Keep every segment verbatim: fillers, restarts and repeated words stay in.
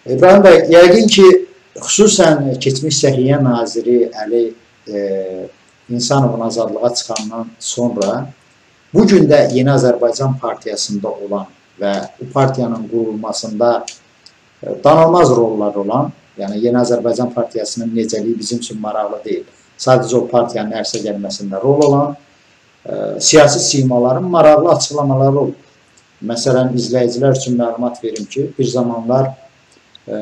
İbrahim bəy, yəqin ki, xüsusən keçmiş Səhiyyə Naziri Əli e, İnsanovun azadlığa çıxandan sonra bugün də Yeni Azərbaycan Partiyasında olan və bu partiyanın qurulmasında e, danılmaz rollar olan, yəni Yeni Azərbaycan Partiyasının necəliyi bizim üçün maraqlı deyil. Sadəcə o partiyanın ərsə gəlməsində rol olan e, siyasi simaların maraqlı açıqlamaları olur. Məsələn, izləyicilər üçün məlumat verim ki, bir zamanlar e,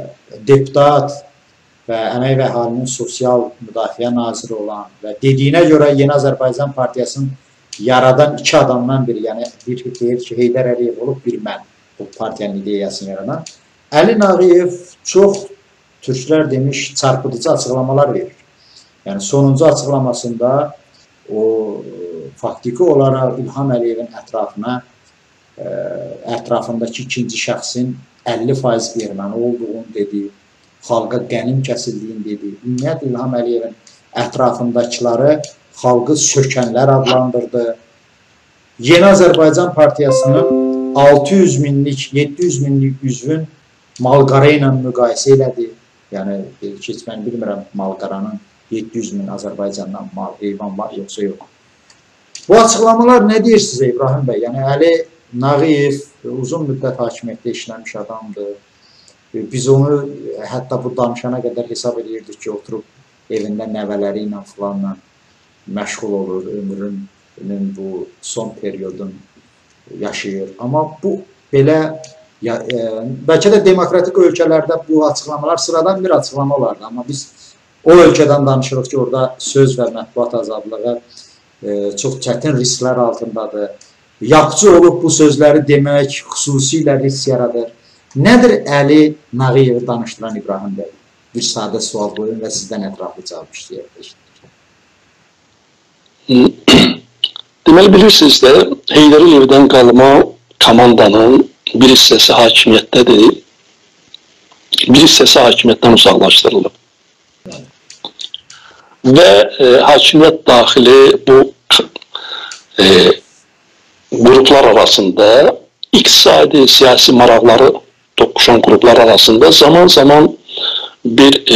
deputat və Əmək və Əhalinin Sosial Müdafiə Naziri olan və dediyinə görə Yeni Azərbaycan Partiyasının yaradan iki adamdan biri, yəni bir deyir ki, Heydər Əliyev olub, bir mən bu partiyanın ideyasını yaradan. Əli Nağıyev çox türklər demiş çarpıdıcı açıqlamalar verir. Yəni sonuncu açıqlamasında o faktiki olaraq İlham Əliyevin ətrafına ə, ətrafındakı ikinci şəxsin əlli faiz erməni olduğunu dedi, xalqa qənim kəsildiyini dedi. Ümumiyyətlə İlham Əliyevin ətrafındakiləri xalqı sökənlər adlandırdı. Yeni Azərbaycan Partiyasının altı yüz minlik, yeddi yüz minlik üzvün malqara ilə müqayisə elədi. Yəni, heç mən bilmirəm malqaranın yeddi yüz min Azərbaycandan mal, heyvan var, yoxsa yox. Bu açıqlamalar nə deyir sizə İbrahim bəy? Yəni, Əli Nağıyev uzun müddət hakimiyyətdə işləmiş adamdır. Biz onu hətta bu danışana qədər hesab edirdik ki, oturub evində nəvələri ilə filanla məşğul olur, ömrünün bu son periyodun yaşayır. Amma bu belə, ya, e, bəlkə də demokratik ölkələrdə bu açıqlamalar sıradan bir açıqlama olardı. Amma biz o ölkədən danışırıq ki, orada söz və mətbuat azadlığı e, çox çətin risklər altındadır. Yapıcı olub bu sözləri demək xüsusilə risk yaradır. Nədir Əli Nağıyevi danışdıran İbrahim bəy? Bir sadə sual qoyun və sizdən ətraflı cavab istəyək. Deməli, bilirsiniz də, Heydər Əliyevdən qalma komandanın bir hissəsi hakimiyyətdədir, bir hissəsi hakimiyyətdən uzaqlaşdırılıb. Və e, hakimiyyət daxili bu e, qruplar arasında iqtisadi, siyasi maraqları toqquşan qruplar arasında zaman zaman bir e,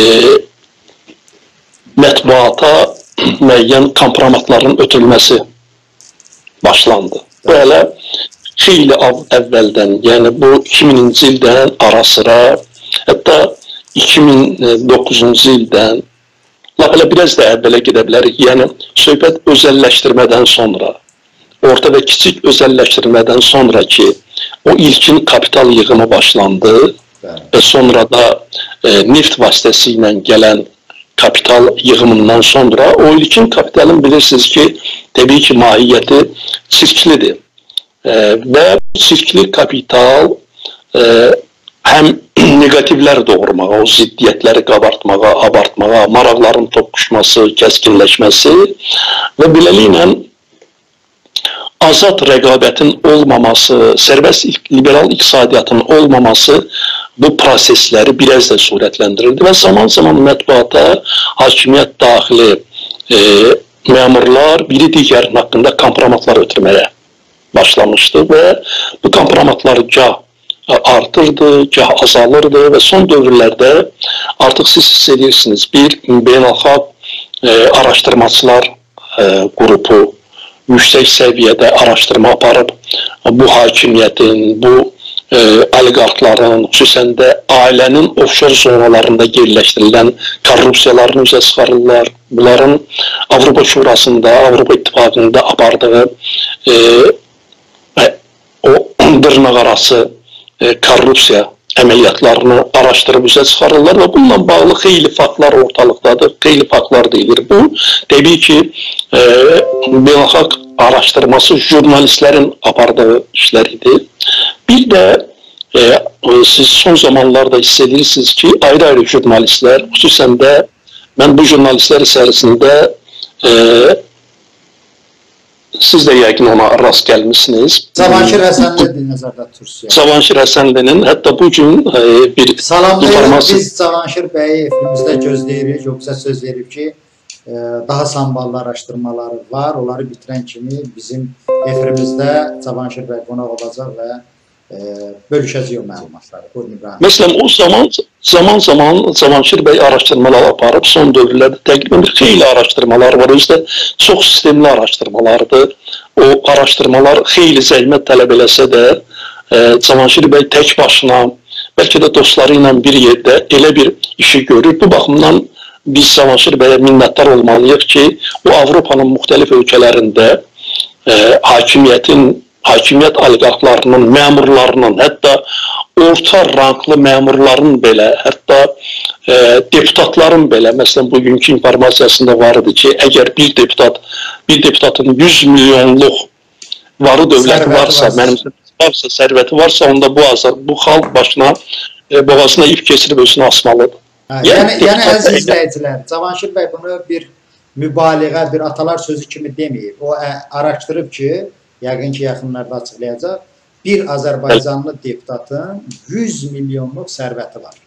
mətbuata müəyyən kompromatların ötülməsi başlandı. Belə xeyli əvvəldən, yəni bu iki mininci ildən ara sıra, hətta iki min doqquzuncu ildən, elə biraz da əvvələ gedə bilərik. Yəni, söhbət özəlləşdirmədən sonra, orta və kiçik özəlləşdirmədən sonra ki, o ilkin kapital yığımı başlandı və sonra da e, neft vasitəsilə gələn kapital yığımından sonra o ilkin kapitalın bilirsiniz ki, təbii ki, mahiyyəti çirklidir. E, və bu çirkli kapital e, həm negativlər doğurmağa, o ziddiyyətləri qabartmağa, abartmağa, maraqların toqquşması, kəskinləşməsi və beləliklə azad rəqabətin olmaması, sərbəst liberal iqtisadiyyatın olmaması bu prosesləri biraz da surətləndirirdi və zaman-zaman mətbuata hakimiyyət daxili e, məmurlar biri digərinin haqqında kompromatlar ötürməyə başlamışdı və bu kompromatlar gah artırdı, gah azalırdı və son dövrlərdə artıq siz hiss edirsiniz bir beynəlxalq e, araşdırmacılar e, qrupu yüksək səviyyədə araşdırma aparıb bu hakimiyyətin, bu e, oliqarxların, xüsusən də ailənin ofşor zonalarında yerləşdirilən korrupsiyalarını üzə çıxarırlar. Bunların Avropa Şurasında, Avropa İttifaqında apardığı e, o dırnaq arası e, korrupsiya əməliyyatlarını araşdırıb üzə çıxarırlar və bununla bağlı xeyli faktlar ortalıqdadır, xeyli faktlar deyilir. Bu, təbii ki, e, beynəlxalq araşdırması jurnalistlərin apardığı işlər idi. Bir də e, siz son zamanlarda hiss edirsiniz ki, ayrı-ayrı jurnalistlər, xüsusən də mən bu jurnalistlər içərisində e, siz də yəqin ona rast gəlmişsiniz. Cavanşir Həsənli nəzərdə tutursuz. Cavanşir Həsənlinin hətta bugün e, bir salamlayırıq, biz Cavanşir bəyi efrimizdə gözləyirik, yoxsa söz verib ki, e, daha samballı araşdırmaları var, onları bitirən kimi bizim efrimizdə Cavanşir bəy qonaq olacaq və e, bölüşəcəyik o məlumatları. Buyurun İbrahim. Məsələn, o zaman zaman zaman Cavanşir bəy araşdırmalar aparıb, son dövrlərdə təqribən bir xeyli araşdırmalar var. Özdə çox sistemli araşdırmalardır. O araşdırmalar xeyli zəhmət tələb eləsə də, e, Cavanşir bəy tək başına, bəlkə də dostları ilə bir yerdə elə bir işi görür. Bu baxımdan biz Cavanşir bəyə minnətdar olmalıyıq ki, o Avropanın müxtəlif ölkələrində e, hakimiyyətin hakimiyyət oliqarxlarının, məmurlarının, hətta orta ranglı məmurların belə, hətta e, deputatların belə, məsələn, bugünkü informasiyasında var idi ki, əgər bir deputat, bir deputatın yüz milyonluq varı dövləti varsa, mənim varsa, sərvəti varsa, onda bu azar, bu xalq başına, e, boğazına ip keçirib özünü asmalıdır. Hə, yəni, yəni, yəni əziz izləyicilər, Cavanşir bəy bunu bir mübaliğə, bir atalar sözü kimi deməyib. O ə, araşdırıb ki, yəqin ki, yaxınlarda açıqlayacaq, bir Azərbaycanlı deputatın yüz milyonluq sərvəti var.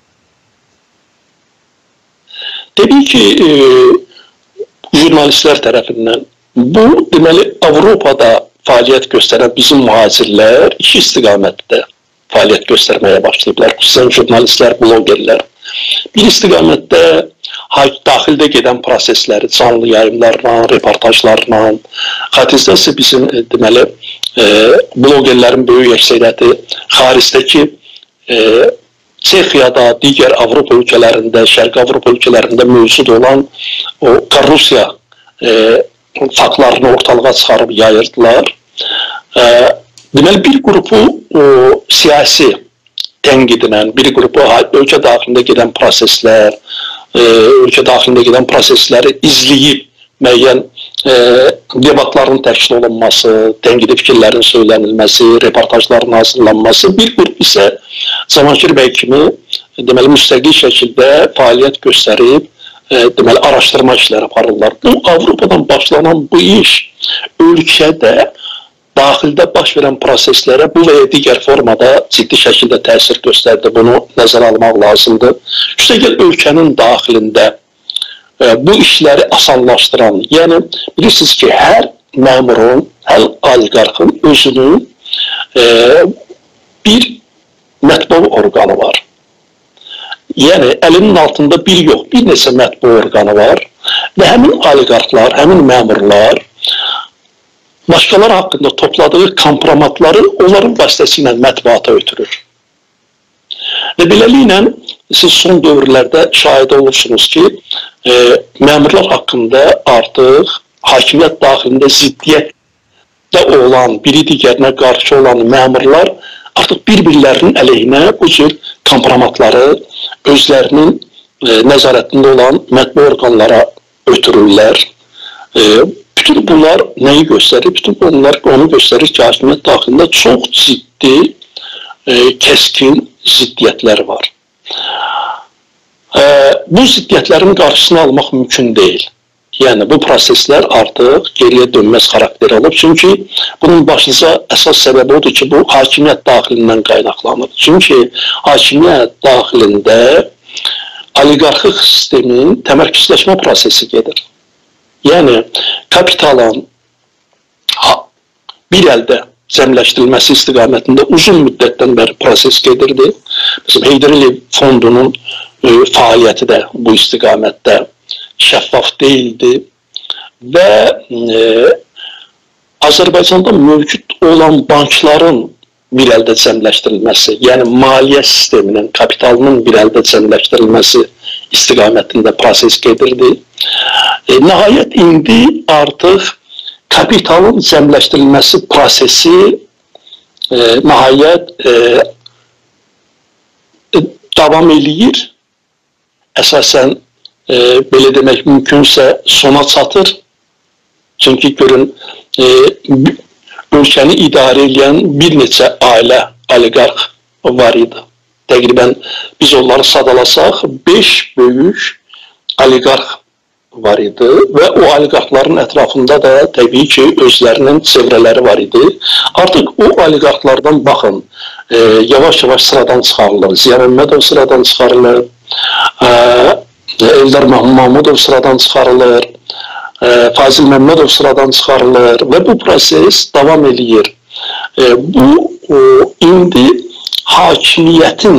Təbii ki, e, jurnalistlər tərəfindən bu, deməli, Avropada fəaliyyət göstərən bizim mühacirlər iki istiqamətdə fəaliyyət göstərməyə başlayıblar. Xüsusən jurnalistlər, blogerlər. Bir istiqamətdə daxildə gedən prosesləri, canlı yayımlarla, reportajlarla, xatirdəsə bizim deməli e, blogerlərin böyük əksəriyyəti xaricdəki e, Çexiyada, digər Avropa ölkələrində, Şərqi Avropa ölkələrində mövcud olan o korrupsiya e, faktlarını ortalığa çıxarıb yayırdılar. E, deməli bir qrupu o, siyasi tənqidlə, bir qrupu ölkə daxilində gedən proseslər, e, ölkə daxilində gedən prosesləri izləyib müəyyən e, debatların təşkil olunması, tənqidi fikirlərin söylənilməsi, reportajların hazırlanması, bir qrup isə Cavanşir bəy kimi deməli müstəqil şəkildə fəaliyyət göstərib, e, deməli araşdırma işləri aparırlar. Bu Avropadan başlanan bu iş ölkədə daxildə baş verən proseslərə bu və ya digər formada ciddi şəkildə təsir göstərdi. Bunu nəzərə almaq lazımdır. Üstəgəl ölkənin daxilində e, bu işləri asanlaşdıran, yəni bilirsiniz ki, hər məmurun, hər oliqarxın özünün e, bir mətbu orqanı var. Yəni əlinin altında bir yox, bir neçə mətbu orqanı var və həmin oliqarxlar, həmin məmurlar başqaları haqqında topladığı kompromatları onların vasitəsilə mətbuata ötürür. Və beləliklə, siz son dövrlərdə şahid olursunuz ki, e, məmurlar haqqında artıq hakimiyyət daxilində ziddiyyətdə olan, biri digərinə qarşı olan məmurlar artıq bir-birlərinin əleyhinə bu cür kompromatları özlərinin e, nəzarətində olan mətbu orqanlara ötürürlər. E, Bütün bunlar nəyi göstərir? Bütün bunlar onu göstərir ki, hakimiyyət daxilində çox ciddi, e, kəskin ziddiyyətlər var. E, bu ziddiyyətlərin qarşısını almaq mümkün deyil. Yəni, bu proseslər artıq geriyə dönməz xarakteri alıb. Çünki bunun başlıca əsas səbəbi odur ki, bu hakimiyyət daxilindən qaynaqlanır. Çünki hakimiyyət daxilində oliqarxik sistemin təmərküzləşmə prosesi gedir. Yəni, kapitalın bir əldə cəmləşdirilməsi istiqamətində uzun müddətdən bəri proses gedirdi. Məsələn, Heydər Əliyev fondunun e, fəaliyyəti də bu istiqamətdə şəffaf deyildi və e, Azərbaycanda mövcud olan bankların bir əldə cəmləşdirilməsi, yəni maliyyə sisteminin, kapitalının bir əldə cəmləşdirilməsi istiqamətində proses gedirdi. E, nəhayət indi artıq kapitalın cəmləşdirilməsi prosesi e, nəhayət e, e, davam eləyir. Əsasən e, belə demək mümkünsə sona çatır. Çünki görün e, ölkəni idarə edən bir neçə ailə oliqarx var idi. Təqribən biz onları sadalasaq beş böyük oliqarx var idi və o oliqarxların ətrafında da təbii ki, özlərinin çevrələri var idi. Artıq o oliqarxlardan baxın, yavaş-yavaş e, sıradan çıxarılır. Ziya Məmmədov sıradan çıxarılır, e, Eldar Mahmudov sıradan çıxarılır, e, Fazil Məmmədov sıradan çıxarılır və bu proses davam eləyir. E, bu o, indi hakimiyyətin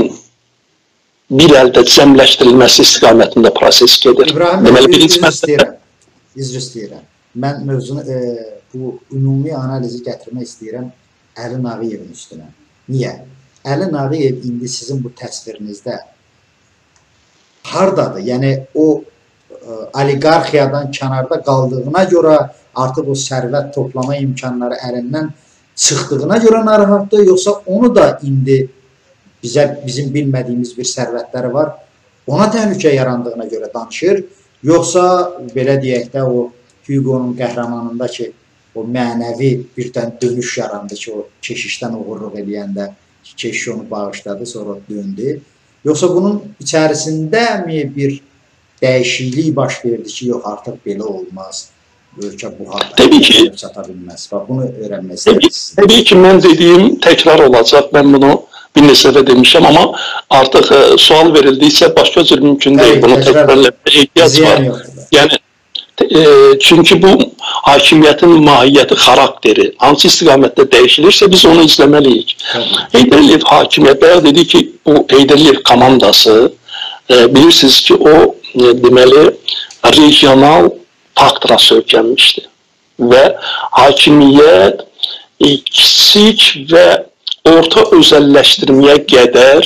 bir əldə cəmləşdirilməsi istiqamətində proses gedir. İbrahim, Deməli, birinci üzr istəyirəm. Üzr istəyirəm. Mən mövzunu, e, bu ümumi analizi gətirmək istəyirəm Əli Nağıyevin üstünə. Niyə? Əli Nağıyev indi sizin bu təsvirinizdə hardadır? Yəni, o e, oliqarxiyadan kənarda qaldığına görə artıq o sərvət toplama imkanları əlindən çıxdığına görə narahatdır, yoxsa onu da indi bizə, bizim bilmədiyimiz bir sərvətləri var, ona təhlükə yarandığına görə danışır, yoxsa belə deyək də o Hugo'nun qəhrəmanında ki, o mənəvi birdən dönüş yarandı ki, o keşişdən uğurluq eləyəndə keşiş onu bağışladı, sonra döndü. Yoxsa bunun içərisində mi bir dəyişiklik baş verdi ki, yox artıq belə olmaz, ölkə bu halda çata bilməz. Bunu öyrənmək istəyirsiniz. Təbii ki, mən dediyim təkrar olacaq, mən bunu bir neçə dəfə demişəm, amma artıq e, sual verildiysə başqa cür mümkün deyil, bunu təkrarlamaya ehtiyac var. Yəni, e, çünki bu hakimiyyətin mahiyyəti, xarakteri hansı istiqamətdə dəyişilirsə biz onu izləməliyik. Heydər Əliyev hakimiyyət, bəyə dedi ki, bu Heydər Əliyev komandası e, bilirsiniz ki, o e, deməli regional faktora söykənmişdi və hakimiyyət e, kiçik və orta özəlləşdirməyə qədər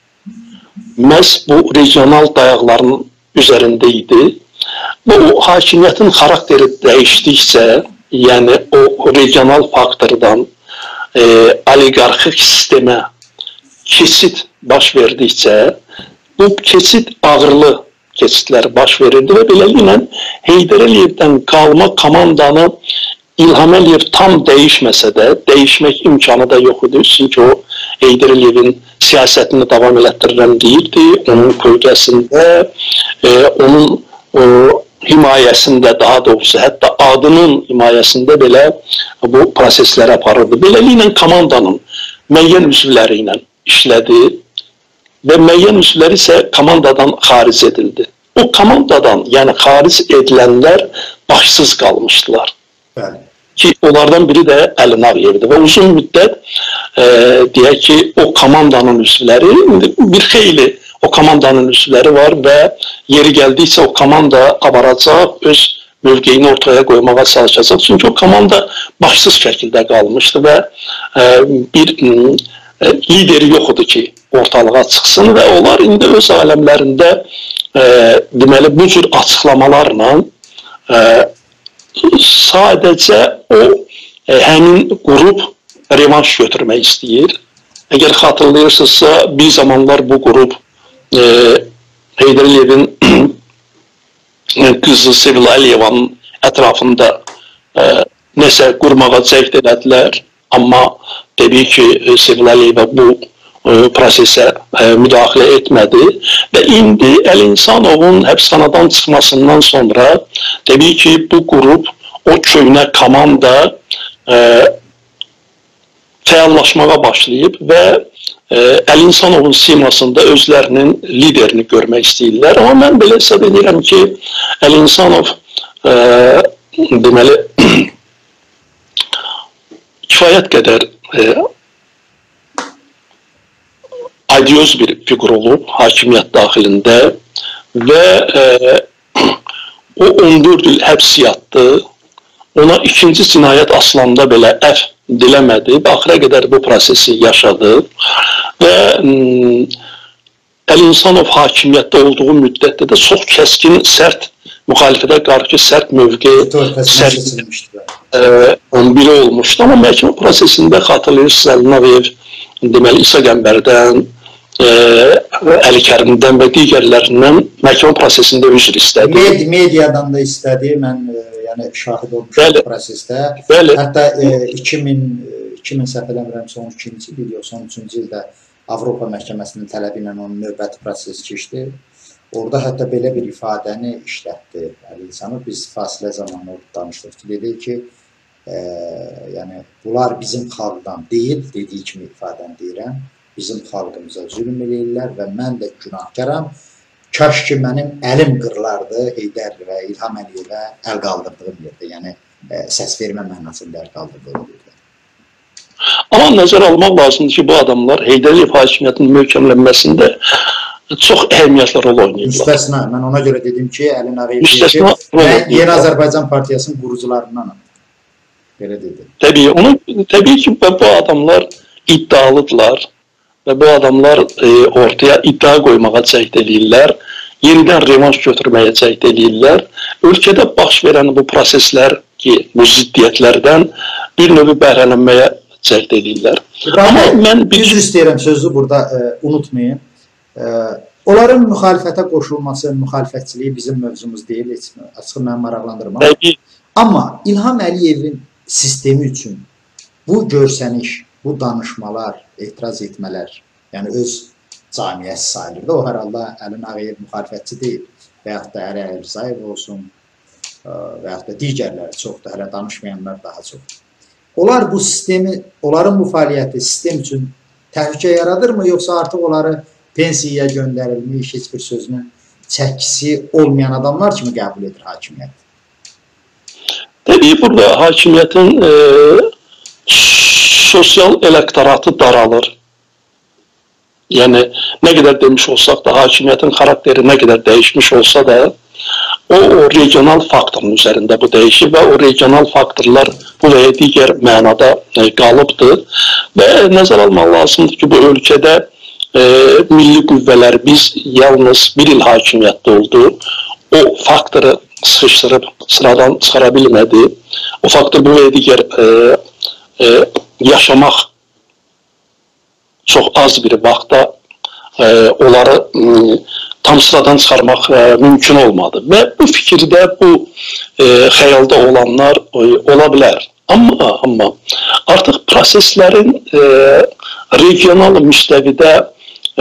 məhz bu regional dayaqların üzərində idi. Bu hakimiyyətin xarakteri dəyişdikcə, yəni o regional faktordan e, oliqarxik sistemə keçid baş verdikcə, bu keçid ağırlı keçidlər baş verirdi və beləliklə Heydər Əliyevdən qalma komandanı İlham Əliyev tam dəyişməsə də, dəyişmək imkanı da yox idi. Çünki o Heydər Əliyevin siyasətini davam elətdirirəm deyirdi. Onun kölgəsində, e, onun o, himayəsində, daha doğrusu hətta adının himayəsində belə bu prosesləri aparırdı. Beləliklə komandanın müəyyən üzvləri ilə işlədi və müəyyən üzvləri isə komandadan xaric edildi. O komandadan, yəni xaric edilənlər başsız qalmışdılar. Bəli. Ki onlardan biri də Əli Nağıyevdir və uzun müddət e, deyək ki, o komandanın üzvləri, bir xeyli o komandanın üzvləri var və yeri gəldikcə o komanda aparacaq, öz mövqeyini ortaya qoymağa çalışacaq. Çünki o komanda başsız şəkildə qalmışdı və e, bir e, lideri yox idi ki, ortalığa çıxsın və onlar indi öz aləmlərində e, deməli bu cür açıqlamalarla e, sadəcə o e, həmin qrup revanş götürmək istəyir. Əgər xatırlayırsınızsa, bir zamanlar bu qrup e, Heydər Əliyevin qızı Sevil Əliyevanın ətrafında e, nəsə qurmağa cəhd elədilər. Amma təbii ki, Sevil Əliyeva bu e, prosesə e, müdaxilə etmədi və indi Əli İnsanovun həbsxanadan çıxmasından sonra təbii ki, bu qrup, o köhnə komanda e, fəallaşmağa başlayıb və e, Əli İnsanovun simasında özlərinin liderini görmək istəyirlər. Amma mən belə hesab edirəm ki, Əli İnsanov e, deməli kifayət qədər e, adioz bir figur olub hakimiyyət daxilində və e, o on dörd il həbs yatdı. Ona ikinci cinayət Aslanda belə əf diləmədi və axıra qədər bu prosesi yaşadı və Əli İnsanov hakimiyyətdə olduğu müddətdə də çox kəskin, sərt, müxalifətə qarşı sərt mövqe on biri olmuşdu. Amma məhkəmə prosesində xatırlayırsınız, Əli Nağıyev deməli İsa Qəmbərdən, Əli Kərimdən və digərlərindən məhkəmə prosesində üzr istədi. Med mediadan da istədi, mən yəni şahid olmuşum prosesdə. Bəli. Hətta e, iki min, iki min səhv eləmirəmsə on ikinci il, yoxsa on üçüncü ildə Avropa məhkəməsinin tələbi ilə onun növbəti proses keçdi. Orada hətta belə bir ifadəni işlətdi Əli İnsanov. Biz fasilə zamanı danışdıq ki, dedi ki, e, yəni bunlar bizim xalqdan deyil, dediyi kimi ifadəni deyirəm, bizim xalqımıza zülm eləyirlər və mən də günahkaram. Kaş ki, mənim əlim qırlardı Heydər və İlham Əliyevə əl qaldırdığım yerdə, yəni e, səs vermə mənasında əl qaldırdığım yerdə. Amma nəzərə almaq lazımdır ki, bu adamlar Heydər Əliyev hakimiyyətinin möhkəmlənməsində çox əhəmiyyətli rol oynayırlar. Müstəsna, mən ona görə dedim ki, Əli Nağıyev mən Yeni Azərbaycan Partiyasının qurucularındanam. Belə dedi. Təbii, onu, təbii ki, bu adamlar iddialıdırlar və bu adamlar e, ortaya iddia qoymağa cəhd edirlər, yenidən revanş götürməyə cəhd edirlər. Ölkədə baş verən bu proseslər ki, bu ziddiyyətlərdən bir növü bəhrələnməyə cəhd edirlər. Amma mən bir üzr istəyirəm, sözü burada e, unutmayın. E, onların müxalifətə qoşulması, müxalifətçiliyi bizim mövzumuz deyil, heç açıq mənim maraqlandırmam. Təbii. Amma İlham Əliyevin sistemi üçün bu görsəniş, bu danışmalar, etiraz etmələr, yəni öz camiyyəsi sayılır da, o hər halda Əli Nağıyev müxalifətçi deyil və yaxud da Əli Əlifzayev olsun və yaxud da digərləri çoxdur, hələ danışmayanlar daha çoxdur. Onlar bu sistemi, onların bu fəaliyyəti sistem üçün təhlükə yaradırmı, yoxsa artıq onları pensiyaya göndərilmiş, heç bir sözünün çəkisi olmayan adamlar kimi qəbul edir hakimiyyət? Təbii, burada hakimiyyətin e, sosial elektoratı daralır. Yəni, nə qədər demiş olsaq da, hakimiyyətin xarakteri nə qədər dəyişmiş olsa da, o, o regional faktorun üzərində bu dəyişir və o regional faktorlar bu və ya digər mənada e, qalıbdır. Və nəzər almaq lazımdır ki, bu ölkədə e, milli qüvvələr biz yalnız bir il hakimiyyətdə oldu. O faktoru sıxışdırıb sıradan çıxara bilmədi. O faktor bu və ya digər e, e, yaşamaq çox az bir vaxtda e, onları e, tam sıradan çıxarmaq e, mümkün olmadı. Və bu fikirdə, bu e, xəyalda olanlar e, ola bilər. Amma, amma artıq proseslərin e, regional müstəvidə e,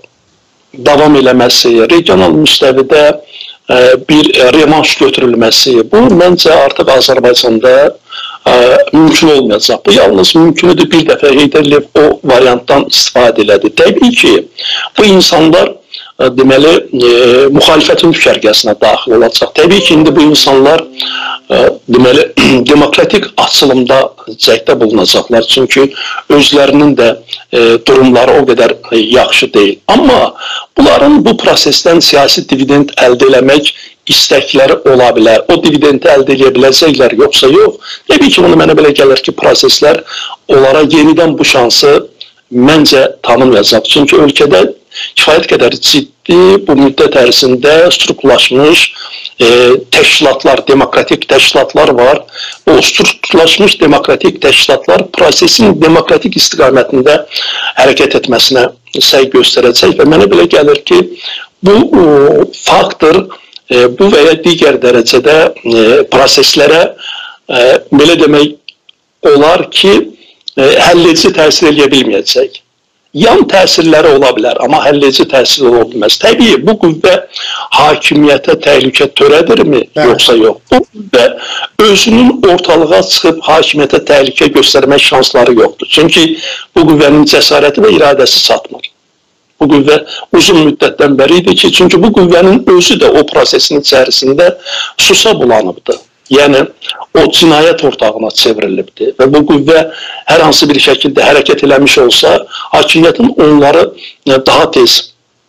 davam eləməsi, regional müstəvidə e, bir revanş götürülməsi, bu məncə artıq Azərbaycanda e, mümkün olmayacaq. Bu yalnız mümkündür, bir dəfə Heydər Əliyev o variantdan istifadə elədi. Təbii ki, bu insanlar deməli, e, müxalifətin düşərgəsinə daxil olacaq. Təbii ki, indi bu insanlar e, deməli, demokratik açılımda cəhdə bulunacaqlar. Çünki özlərinin də e, durumları o qədər e, yaxşı deyil. Amma bunların bu prosesdən siyasi dividend əldə eləmək istəkləri ola bilər. O dividendi əldə edə biləcəklər, yoxsa yox. Təbii ki, bunu mənə belə gəlir ki, proseslər onlara yenidən bu şansı məncə tanımayacaq. Çünki ölkədə kifayət qədər ciddi bu müddət ərzində strukturlaşmış e, təşkilatlar, demokratik təşkilatlar var. O strukturlaşmış demokratik təşkilatlar prosesin demokratik istiqamətində hərəkət etməsinə səy göstərəcək və mənə belə gəlir ki, bu o, faktor e, bu və ya digər dərəcədə e, proseslərə e, belə demək olar ki, e, həlledici təsir edə bilməyəcək. Yan təsirləri ola bilər, amma həlledici təsir ola bilməz. Təbii, bu qüvvə hakimiyyətə təhlükə törədirmi, yoxsa yox? Bu qüvvə özünün ortalığa çıxıb hakimiyyətə təhlükə göstərmək şansları yoxdur. Çünki bu qüvvənin cəsarəti və iradəsi çatmır. Bu qüvvə uzun müddətdən bəri idi ki, çünki bu qüvvənin özü də o prosesin içərisində susa bulanıbdır. Yəni, o cinayət ortağına çevrilibdir və bu qüvvə hər hansı bir şəkildə hərəkət eləmiş olsa, hakimiyyətin onları daha tez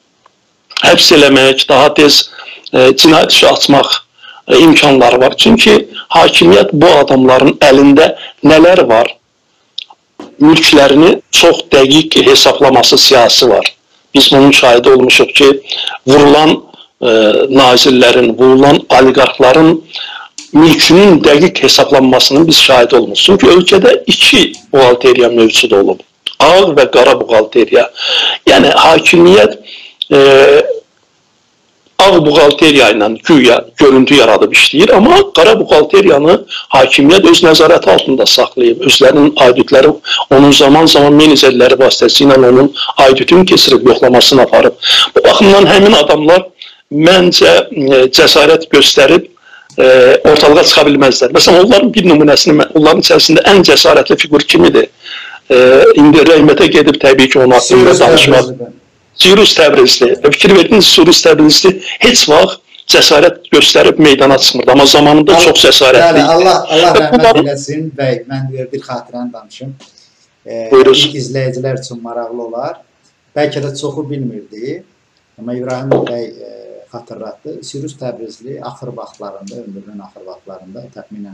həbs eləmək, daha tez e, cinayət işi açmaq e, imkanları var. Çünki hakimiyyət bu adamların əlində nələr var? Mülklərini çox dəqiq hesablaması siyasi var. Biz bunun şahidi olmuşuq ki, vurulan e, nazirlərin, vurulan oliqarxların mülkünün dəqiq hesablanmasının biz şahid olmuşuz. Çünki ölkədə iki buğalteriya mövcud olub. Ağ və qara buğalteriya. Yəni, hakimiyyət e, ağ buğalteriya ilə güya görüntü yaradıb işləyir, amma qara buğalteriyanı hakimiyyət öz nəzarəti altında saxlayıb. Özlərinin auditləri, onun zaman-zaman menecerləri vasitəsilə onun auditini keçirib, yoxlamasını aparıb. Bu baxımdan həmin adamlar məncə e, cəsarət göstərib, E, ortalığa çıxa bilməzlər. Məsələn, onların bir nümunəsini, onların içərisində ən cəsarətli figur kimidir? E, indi rəhmətə gedib təbii ki, onun haqqında danışmaq. Cürus Təbrizli. Fikir verdiniz, Cürus Təbrizli heç vaxt cəsarət göstərib meydana çıxmırdı. Amma zamanında Allah, çox cəsarətli. Yəni, Allah, Allah rəhmət eləsin bəy, mən bir xatirəni danışım. e, Buyuruz. izləyicilər üçün maraqlı olar. Bəlkə də çoxu bilmirdi, amma İbrahim bəy e, xatırlatdı. Sirus Təbrizli axır vaxtlarında, ömrünün axır vaxtlarında təxminən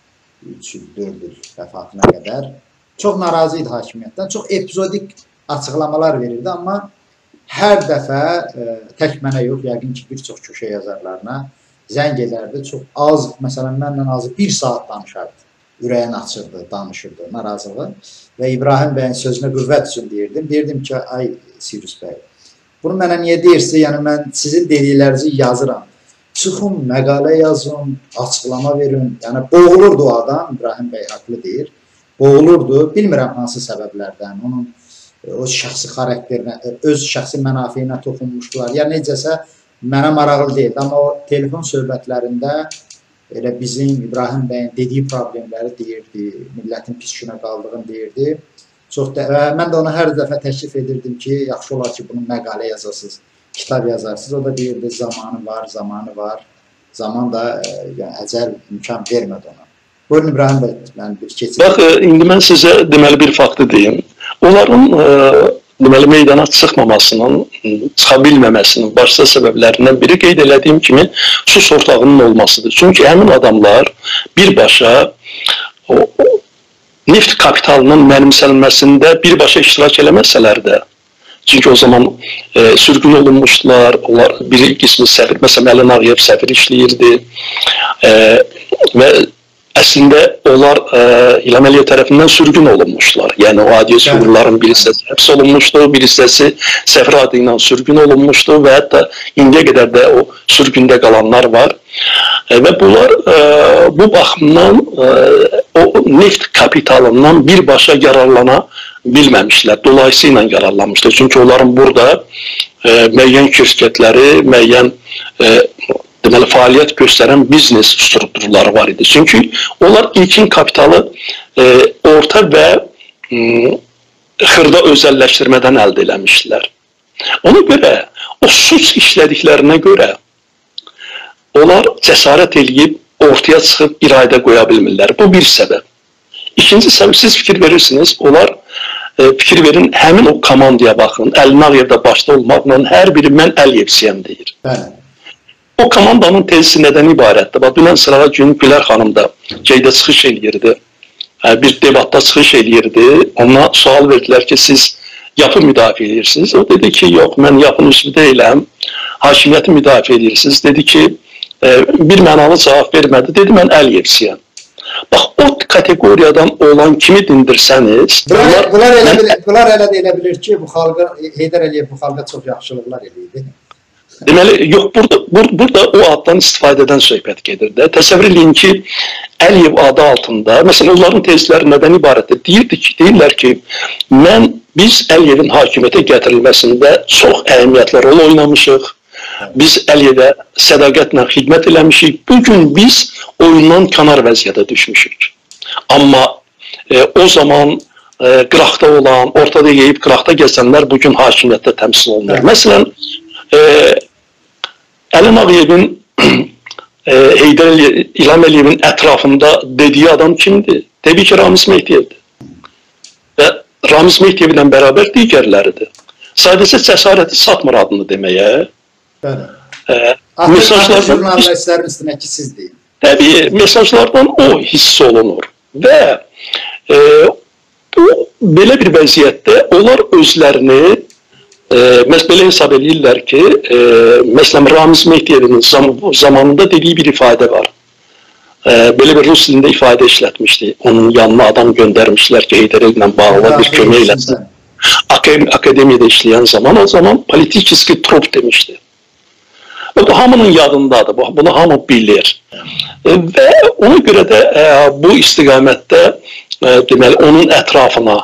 üç il, dörd il vəfatına qədər çox narazı idi hakimiyyətdən. Çox epizodik açıqlamalar verirdi, amma hər dəfə e, tək mənə yox, yəqin ki, bir çox köşə yazarlarına zəng edərdi. Çox az, məsələn, mənlə azı bir saat danışardı. Ürəyin açırdı, danışırdı, narazılığı. Və İbrahim bəyin sözünə qüvvət üçün deyirdim. Deyirdim ki, ay Sirus bəy, bunu mənə niyə deyirsə, yəni mən sizin dediklərinizi yazıram. Çıxın, məqalə yazın, açıqlama verin. Yəni boğulurdu o adam, İbrahim bəy haqlı deyir. Boğulurdu, bilmirəm hansı səbəblərdən, onun öz şəxsi xarakterinə, öz şəxsi mənafeyinə toxunmuşdular. Ya necəsə mənə maraqlı deyildi, amma o telefon söhbətlərində elə bizim İbrahim bəyin dediyi problemləri deyirdi, millətin pis günə qaldığını deyirdi. Çox da, mən də ona hər dəfə təklif edirdim ki, yaxşı olar ki, bunu məqalə yazasınız, kitab yazarsınız. O da deyirdi, zamanı var, zamanı var. Zaman da yəni, əcəl imkan vermədi ona. Buyurun İbrahim bəy, mən bir keçim. Bax, indi mən sizə deməli bir faktı deyim. Onların e, deməli meydana çıxmamasının, çıxa bilməməsinin başqa səbəblərindən biri qeyd elədiyim kimi sus ortağının olmasıdır. Çünki həmin adamlar birbaşa o, o neft kapitalının mənimsənməsində birbaşa iştirak eləməsələr də, çünki o zaman e, sürgün olunmuşdular, onlar bir qismi səfir, məsələn Əli Nağıyev səfir işləyirdi e, və əslində onlar e, İlham Əliyev tərəfindən sürgün olunmuşlar. Yəni o adiyyə sürgünlərin bir hissəsi həbs olunmuşdu, bir hissəsi səfir adı ilə sürgün olunmuşdu və hətta indiyə qədər də o sürgündə qalanlar var. E, və bunlar e, bu baxımdan e, o neft kapitalından birbaşa yararlana bilməmişlər, dolayısıyla yararlanmışlar. Çünki onların burada e, müəyyən şirkətləri, müəyyən e, deməli, fəaliyyət göstərən biznes strukturları var idi. Çünki onlar ilkin kapitalı e, orta və e, xırda özəlləşdirmədən əldə eləmişdilər. Ona görə, o suç işlədiklərinə görə onlar cəsarət eləyib, ortaya çıxıb iradə qoya bilmirlər. Bu bir səbəb. İkinci səbəb, siz fikir verirsiniz, onlar e, fikir verin, həmin o komandaya baxın, Əli Nağıyevdə başda olmaqla hər biri mən Əliyevsiyəm deyir. Bəli. O komandanın tezisi nədən ibarətdir? Bax, dünən sırağa gün Gülər xanım da qeydə çıxış eləyirdi, bir debatda çıxış eləyirdi. Ona sual verdilər ki, siz yapı müdafiə edirsiniz. O dedi ki, yox, mən yapının üstü deyiləm, hakimiyyəti müdafiə edirsiniz. Dedi ki, bir mənalı cavab vermədi. Dedi, mən Əliyevsiyəm. Bax, o kateqoriyadan olan kimi dindirsəniz... Bunlar, bunlar, elə, bilir, bunlar elə də elə bilir ki, bu xalqa, Heydər Əliyev bu xalqa çox yaxşılıqlar eləyirdi. Deməli, yox, burada, burada o addan istifadədən söhbət gedir də. Təsəvvür edin ki, Əliyev adı altında, məsələn, onların tezləri nədən ibarətdir? Deyirdi ki, deyirlər ki, mən, biz Əliyevin hakimiyyətə gətirilməsində çox əhəmiyyətli rol oynamışıq. Biz Əliyevə sədaqətlə xidmət eləmişik. Bugün biz oyundan kənar vəziyyətə düşmüşük. Amma e, o zaman e, qıraqda olan, ortada yeyib qıraqda gəzənlər bugün hakimiyyətdə təmsil olunur. Məsələn, e, Əli Nağıyevin e, Heydər İlham Əliyevin ətrafında dediyi adam kimdir? Təbii ki, Ramiz Mehdiyevdir. Və Ramiz Mehdiyev ilə bərabər digərləridir. Sadəcə cəsarəti satmır adını deməyə. Bəli. E, mesajlardan, jurnalistlərin üstünə ki, siz deyin. Təbii, mesajlardan o hiss olunur. Və e, bu, belə bir vəziyyətdə onlar özlərini E, belə hesab edirlər ki, e, məsələn, Ramiz Mehdiyevin zam zamanında dediyi bir ifadə var. E, belə bir rus dilində ifadə işlətmişdi. Onun yanına adam göndərmişlər ki, Heydər ilə bağlı bir kömək eləsin. Akademiyada işləyən zaman, o zaman politikiski trup demişdi. O da hamının yadındadır, bunu hamı bilir. E, və ona görə də e, bu istiqamətdə e, deməli, onun ətrafına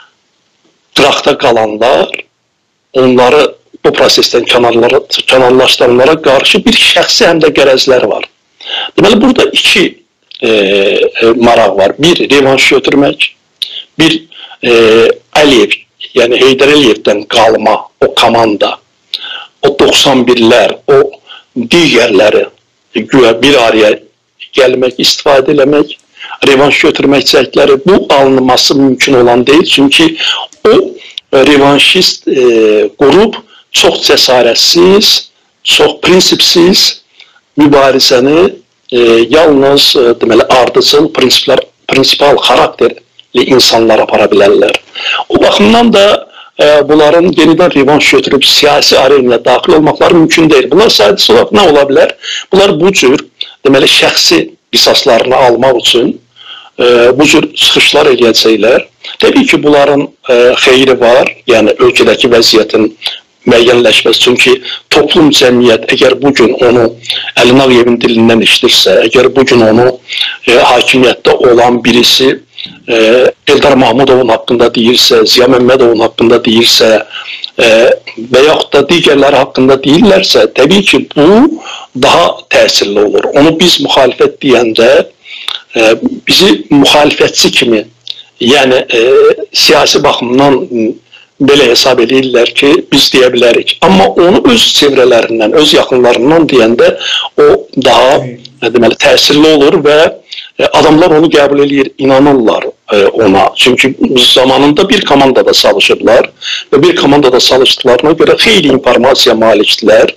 qıraqda qalanlar, onları bu prosesdən kənarlaşdıranlara qarşı bir şəxsi həm də qərəzlər var. Deməli, burada iki e, e, maraq var. Bir, revanş götürmək. Bir, e, Əliyev, yəni Heydər Əliyevdən qalma o komanda, o doxsan birlər, o digərləri güya bir araya gəlmək, istifadə eləmək. revanş götürmək cəhdləri bu alınması mümkün olan deyil. Çünki o revanşist e, qrup çox cəsarətsiz, çox prinsipsiz mübarizəni e, yalnız e, deməli ardıcıl prinsiplər, prinsipal xarakterli insanlar apara bilərlər. O baxımdan da e, bunların yenidən revanş götürüb siyasi arenaya daxil olmaqları mümkün deyil. Bunlar sadəcə olaraq nə ola bilər? Bunlar bu cür deməli şəxsi qisaslarını almaq üçün e, bu cür çıxışlar eləyəcəklər. Təbii ki, bunların e, xeyri var, yəni ölkədəki vəziyyətin müəyyənləşməsi. Çünki toplum cəmiyyət əgər bugün onu Əlin Ağayevin dilindən işitirsə, əgər bugün onu e, hakimiyyətdə olan birisi e, Eldar Mahmudovun haqqında deyirsə, Ziya Məmmədovun haqqında deyirsə e, və yaxud da digərləri haqqında deyirlərsə, təbii ki, bu daha təsirli olur. Onu biz müxalifət deyəndə e, bizi müxalifətçi kimi, yəni e, siyasi baxımdan belə hesab edirlər ki, biz deyə bilərik. Amma onu öz çevrələrindən, öz yaxınlarından deyəndə o daha deməli, təsirli olur və adamlar onu qəbul edir, inanırlar ona. Çünki zamanında bir komandada çalışıblar və bir komandada çalışdıqlarına görə xeyli informasiya malikdirlər,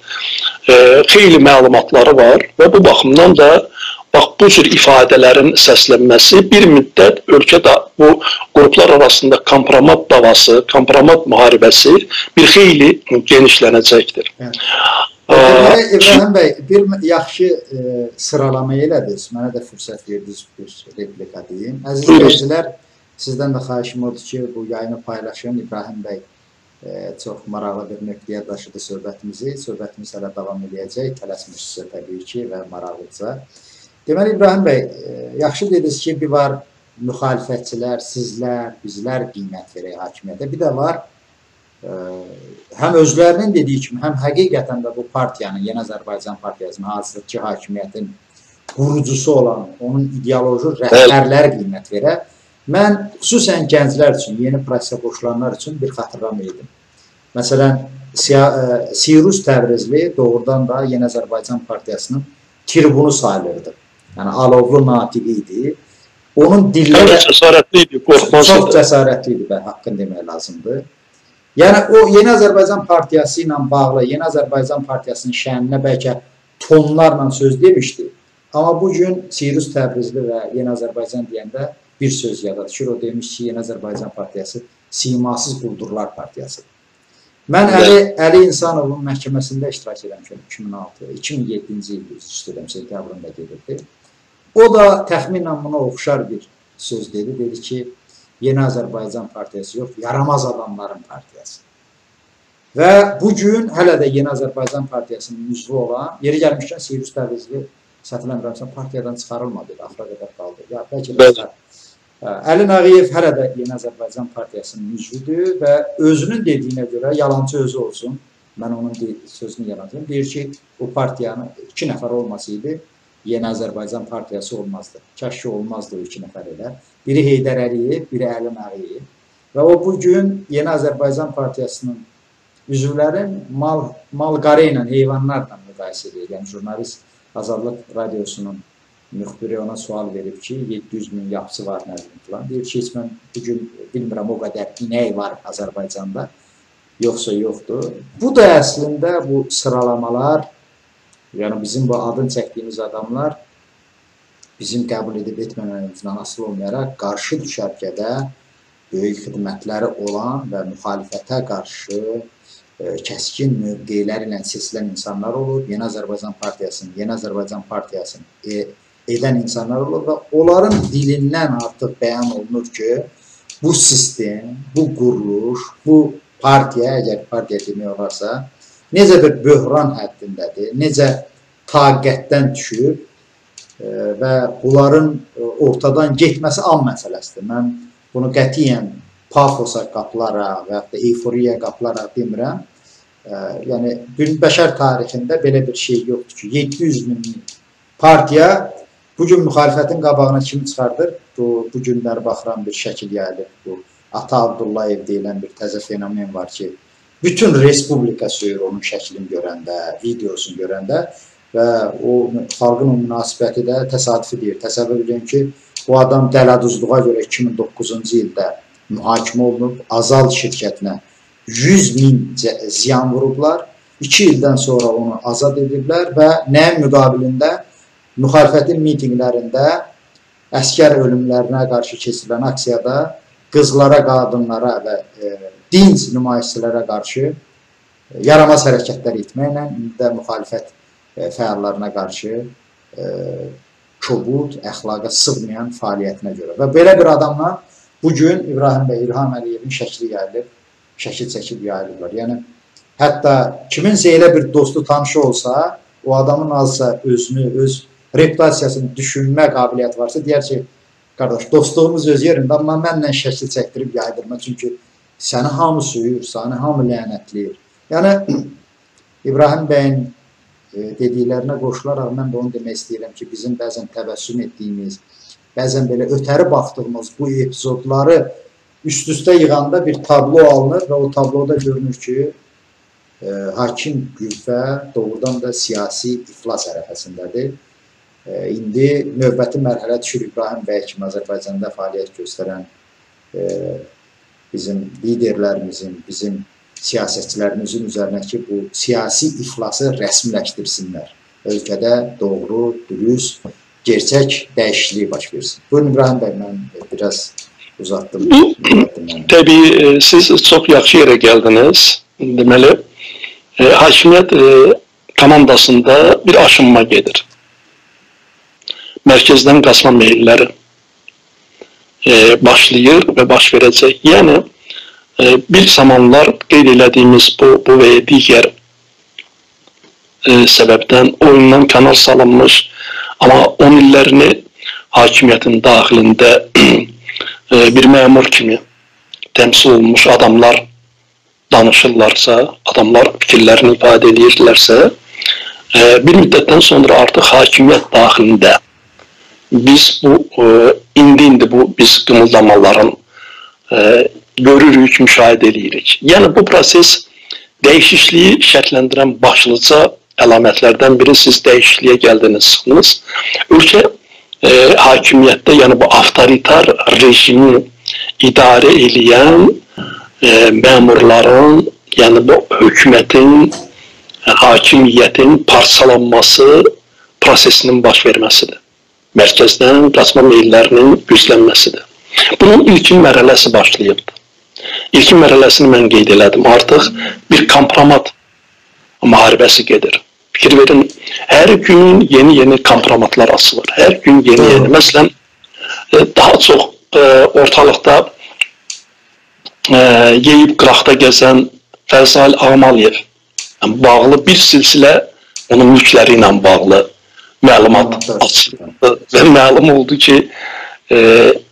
xeyli məlumatları var və bu baxımdan da bax, bu cür ifadələrin səslənməsi bir müddət ölkədə bu qruplar arasında kompromat davası, kompromat müharibəsi bir xeyli genişlənəcəkdir. Evet. Deməli, İbrahim bəy, bir yaxşı e, sıralama elədiniz. Mənə də fürsət verdiniz bir replika deyim. Əziz izləyicilər, sizdən də xahişim odur ki, bu yayını paylaşın. İbrahim bəy e, çox maraqlı bir nöqtəyə daşıdı söhbətimizi. Söhbətimiz hələ davam edəcək. Tələsmişsə təbii ki və maraqlıca. Deməli, İbrahim bəy, yaxşı dediniz ki, bir var müxalifətçilər, sizlər, bizlər qiymət verək hakimiyyətə. Bir də var, həm özlərinin dediyi kimi, həm həqiqətən də bu partiyanın, Yeni Azərbaycan Partiyasının, hazırki hakimiyyətin qurucusu olan, onun ideoloji rəhbərləri qiymət verə. Mən xüsusən gənclər üçün, yeni prosesə qoşulanlar üçün bir xatırlama edim. Məsələn, Sirus Təbrizli doğrudan da Yeni Azərbaycan Partiyasının tribunu sayılırdı. Yəni, alovlu natiqi idi. Onun dilləri cəsarətli idi, qorxmaz idi. Çox cəsarətli idi, haqqın demək lazımdır. Yəni, o Yeni Azərbaycan Partiyası ilə bağlı, Yeni Azərbaycan Partiyasının şəninə bəlkə tonlarla söz demişdi. Amma bugün Sirus Təbrizli və Yeni Azərbaycan deyəndə bir söz yada düşür. O demiş ki, Yeni Azərbaycan Partiyası simasız quldurlar partiyası. Mən Əli, Əli İnsanovun məhkəməsində iştirak edən iki min altı, iki min yeddinci il üstüdəm, sentyabrında gedirdi. O da təxminən buna oxşar bir söz dedi. Dedi ki, Yeni Azərbaycan Partiyası yox, yaramaz adamların partiyası. Və bugün hələ də Yeni Azərbaycan Partiyasının üzvü olan, yeri gəlmişkən Sirus Təbrizli səhvlənmirəmsə partiyadan çıxarılmadı, axıra qədər qaldı. Ya, bəlkə də Əlin Ağayev hələ də Yeni Azərbaycan Partiyasının üzvüdür və özünün dediyinə görə, yalancı özü olsun, mən onun sözünü yalancıyım, deyir ki, bu partiyanın iki nəfər olmasaydı, Yeni Azərbaycan Partiyası olmazdı. Kəşki olmazdı o iki nəfər elə. Biri Heydər Əliyev, biri Əlin Ağayev. Və o bugün Yeni Azərbaycan Partiyasının üzvlərin mal, malqarı ilə, heyvanlarla müqayisə edir. Yəni, jurnalist Azadlıq Radiosunun müxbiri ona sual verib ki, yeddi yüz min yapısı var nəzmin falan. Deyir ki, heç mən bugün bilmirəm o qədər inək var Azərbaycanda, yoxsa yoxdur. Bu da əslində bu sıralamalar, yəni bizim bu adını çəkdiyimiz adamlar bizim qəbul edib etməməyimizdən asılı olmayaraq qarşı düşərgədə böyük xidmətləri olan və müxalifətə qarşı e, kəskin mövqeləri ilə seçilən insanlar olur. Yeni Azərbaycan Partiyasının, Yeni Azərbaycan Partiyasının e, edən insanlar olur və onların dilindən artıq bəyan olunur ki, bu sistem, bu quruluş, bu partiya, əgər partiya demək olarsa, necə bir böhran həddindədir, necə taqətdən düşüb e, və bunların ortadan getməsi an məsələsidir. Mən bunu qətiyyən pafosa qapılaraq və ya da euforiya qapılaraq demirəm. E, yəni, bəşər tarixində belə bir şey yoxdur ki, yeddi yüz min partiya bugün müxalifətin qabağına kimi çıxardır? Bu, bu günlər baxıram bir şəkil yayılır. Bu, Ata Abdullayev deyilən bir təzə fenomen var ki, bütün respublika söyür onun şəklini görəndə, videosunu görəndə və o xalqın o münasibəti də təsadüfi deyir. Təsəvvür edin ki, Bu adam dələduzluğa görə iki min doqquzuncu ildə mühakimə olunub, Azal şirkətinə yüz min ziyan vurublar. iki ildən sonra onu azad ediblər və nəyin müqabilində müxalifətin mitinqlərində əskər ölümlərinə qarşı keçirilən aksiyada qızlara, qadınlara və e, dinc nümayişçilərə qarşı e, yaramaz hərəkətlər etməklə indi də müxalifət e, fəallarına qarşı e, kobud, əxlaqa sığmayan fəaliyyətinə görə. Və belə bir adamla bugün İbrahim bəy İlham Əliyevin şəkli yayılıb, şəkil çəkib yayılıblar. Yəni, hətta kiminsə elə bir dostu, tanışı olsa, o adamın azsa özünü, öz reputasiyasını düşünmə qabiliyyəti varsa, deyər ki, qardaş, dostluğumuz öz yerində, amma mənlə şəkil çəkdirib yaydırma, çünki səni hamı suyur, səni hamı lənətləyir. Yəni, İbrahim bəyin e, dediklərinə qoşularaq mən də onu demək istəyirəm ki, bizim bəzən təbəssüm etdiyimiz, bəzən belə ötəri baxdığımız bu epizodları üst-üstə yığanda bir tablo alınır və o tabloda görünür ki, e, hakim qüvvə doğrudan da siyasi iflas ərəfəsindədir. E, indi növbəti mərhələ düşür İbrahim bəy kimi Azərbaycanda fəaliyyət göstərən e, bizim liderlərimizin, bizim siyasətçilərimizin üzərinə ki, bu siyasi iflası rəsmiləşdirsinlər. Ölkədə doğru, dürüst, gerçək dəyişikliyi baş versin. Buyurun İbrahim bəy, mən biraz uzatdım. Təbii, siz çox yaxşı yerə gəldiniz. Deməli, e, hakimiyyət e, komandasında bir aşınma gedir. Mərkəzdən qaçma meyilləri e, başlayır və baş verəcək. Yəni, e, bir zamanlar qeyd elədiyimiz bu, bu və digər e, səbəbdən oyundan kənar salınmış, amma on illərini hakimiyyətin daxilində bir məmur kimi təmsil olunmuş adamlar danışırlarsa, adamlar fikirlərini ifadə edirlərsə, bir müddətdən sonra artıq hakimiyyət daxilində biz bu, indi-indi bu biz qımıldamaların görürük, müşahidə edirik. Yəni bu proses dəyişikliyi şərtləndirən başlıca əlamətlərdən biri siz dəyişikliyə gəldiniz, çıxdınız. Ölkə E, hakimiyyətdə, yəni bu avtoritar rejimi idarə edən e, məmurların, yəni bu hökumətin, e, hakimiyyətin parçalanması prosesinin baş verməsidir. Mərkəzdən qaçma meyillərinin güclənməsidir. Bunun ilkin mərhələsi başlayıbdır. İlkin mərhələsini mən qeyd elədim. Artıq bir kompromat müharibəsi gedir. Fikir verin, hər gün yeni-yeni kompromatlar açılır. Hər gün yeni-yeni. Məsələn, daha çox e, ortalıqda e, yeyib qıraqda gəzən Fəzal Ağmaliyev bağlı bir silsilə onun mülkləri ilə bağlı məlumat açıldı. Və məlum oldu ki, e,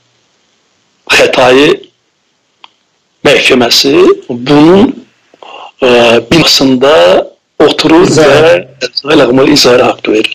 Xətai məhkəməsi bunun e, binasında oturur və eləğməli izahə haqqı verir.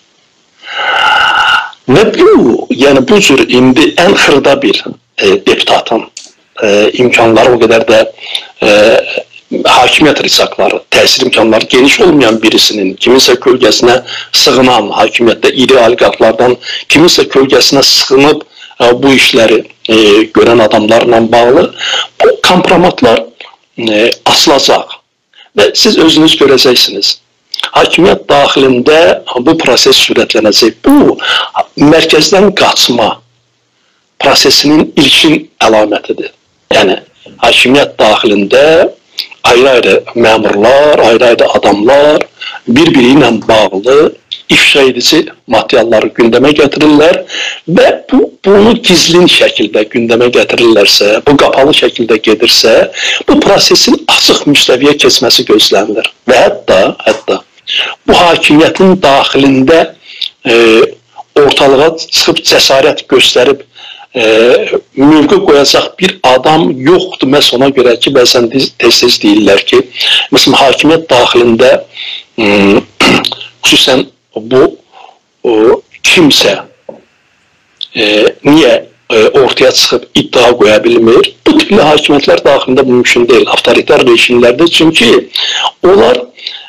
Və bu, yəni bu cür indi ən xırda bir e, deputatın e, imkanları, o qədər də e, hakimiyyət risakları, təsir imkanları geniş olmayan birisinin, kiminsə kölgəsinə sığınan, hakimiyyətdə iri oliqarxlardan kiminsə kölgəsinə sığınıb e, bu işləri e, görən adamlarla bağlı bu kompromatlar e, asılacaq. Və siz özünüz görəcəksiniz. Hakimiyyət daxilində bu proses sürətlənəcək. Bu, mərkəzdən qaçma prosesinin ilkin əlamətidir. Yəni, hakimiyyət daxilində ayrı-ayrı məmurlar, ayrı-ayrı adamlar bir-biri ilə bağlı ifşa edici materialları gündəmə gətirirlər və bu, bunu gizlin şəkildə gündəmə gətirirlərsə, bu qapalı şəkildə gedirsə, bu prosesin açıq müstəviyə keçməsi gözlənilir. Və hətta, hətta bu hakimiyyətin daxilində e, ortalığa çıxıb cəsarət göstərib e, mövqe qoyacaq bir adam yoxdur. Məhz ona görə ki, bəzən tez-tez deyirlər ki, məsələn, hakimiyyət daxilində e, xüsusən bu o, kimsə e, niyə e, ortaya çıxıb iddia qoya bilmir? Bu tipli hakimiyyətlər daxilində mümkün deyil, avtoritar rejimlərdə. Çünki onlar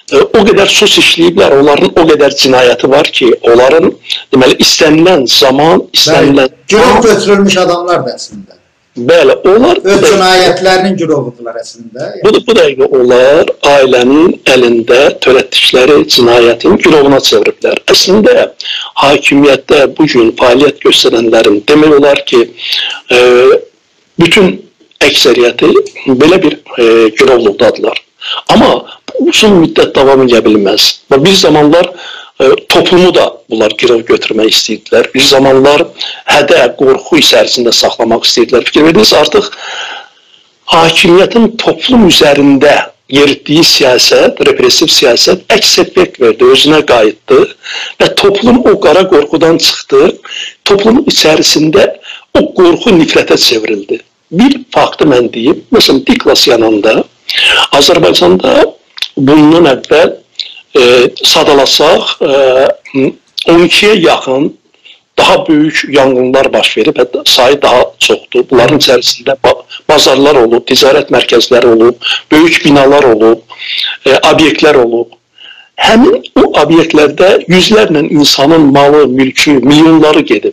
o qədər sus işləyiblər, onların o qədər cinayəti var ki, onların deməli istənilən zaman, istənilən... Girov götürülmüş adamlar da əslində. Bəli, onlar... Öz cinayətlərinin girovudular əslində. Bu, bu dəqiqə onlar ailənin əlində törətdikləri cinayətin girovuna çeviriblər. Əslində, hakimiyyətdə bugün fəaliyyət göstərənlərin demək olar ki, e, bütün əksəriyyəti belə bir e, girovluqdadılar. Amma uzun müddət davam edə bilməz. Bir zamanlar e, toplumu da bunlar girov götürmək istəyirdilər. Bir zamanlar hədə, qorxu içərisində saxlamaq istəyirdilər. Fikir verdiniz, artıq hakimiyyətin toplum üzərində yeritdiyi siyasət, repressiv siyasət əks effekt verdi, özünə qayıtdı və toplum o qara qorxudan çıxdı. Toplumun içərisində o qorxu nifrətə çevrildi. Bir faktı mən deyim, məsələn, Diklas yanında Azərbaycanda bundan əvvəl e, sadalasaq e, on ikiyə yaxın daha böyük yanğınlar baş verib, hətta sayı daha çoxdur. Bunların içərisində bazarlar olub, ticarət mərkəzləri olub, böyük binalar olub, e, obyektlər olub. Həmin o obyektlərdə yüzlərlə insanın malı, mülkü, milyonları gedib.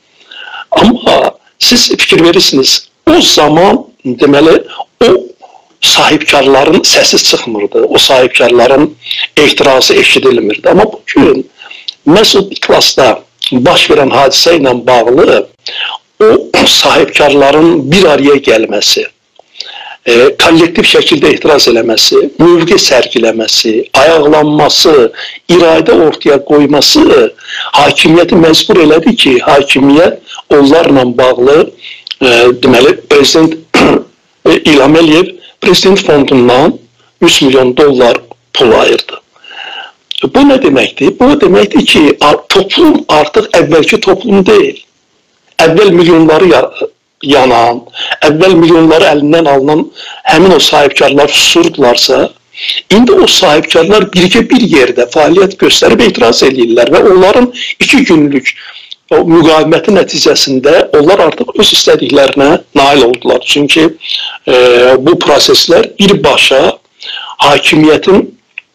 Amma siz fikir verirsiniz, o zaman deməli o sahibkarların səsi çıxmırdı, o sahibkarların etirazı eşidilmirdi. Amma bugün məhz o Diklasda baş verən hadisə ilə bağlı o sahibkarların bir araya gəlməsi, e, kollektiv şəkildə etiraz eləməsi, mövqe sərgiləməsi, ayaqlanması, iradə ortaya qoyması hakimiyyəti məcbur elədi ki, hakimiyyət onlarla bağlı e, deməli, prezident İlham Əliyev Prezident fondundan üç milyon dollar pul ayırdı. Bu nə deməkdir? Bu deməkdir ki, toplum artıq əvvəlki toplum deyil. Əvvəl milyonları yanan, əvvəl milyonları əlindən alınan həmin o sahibkarlar susurdularsa, indi o sahibkarlar birgə bir yerdə fəaliyyət göstərib etiraz edirlər və onların iki günlük o müqaviməti nəticəsində onlar artıq öz istədiklərinə nail oldular. Çünki e, bu proseslər birbaşa hakimiyyətin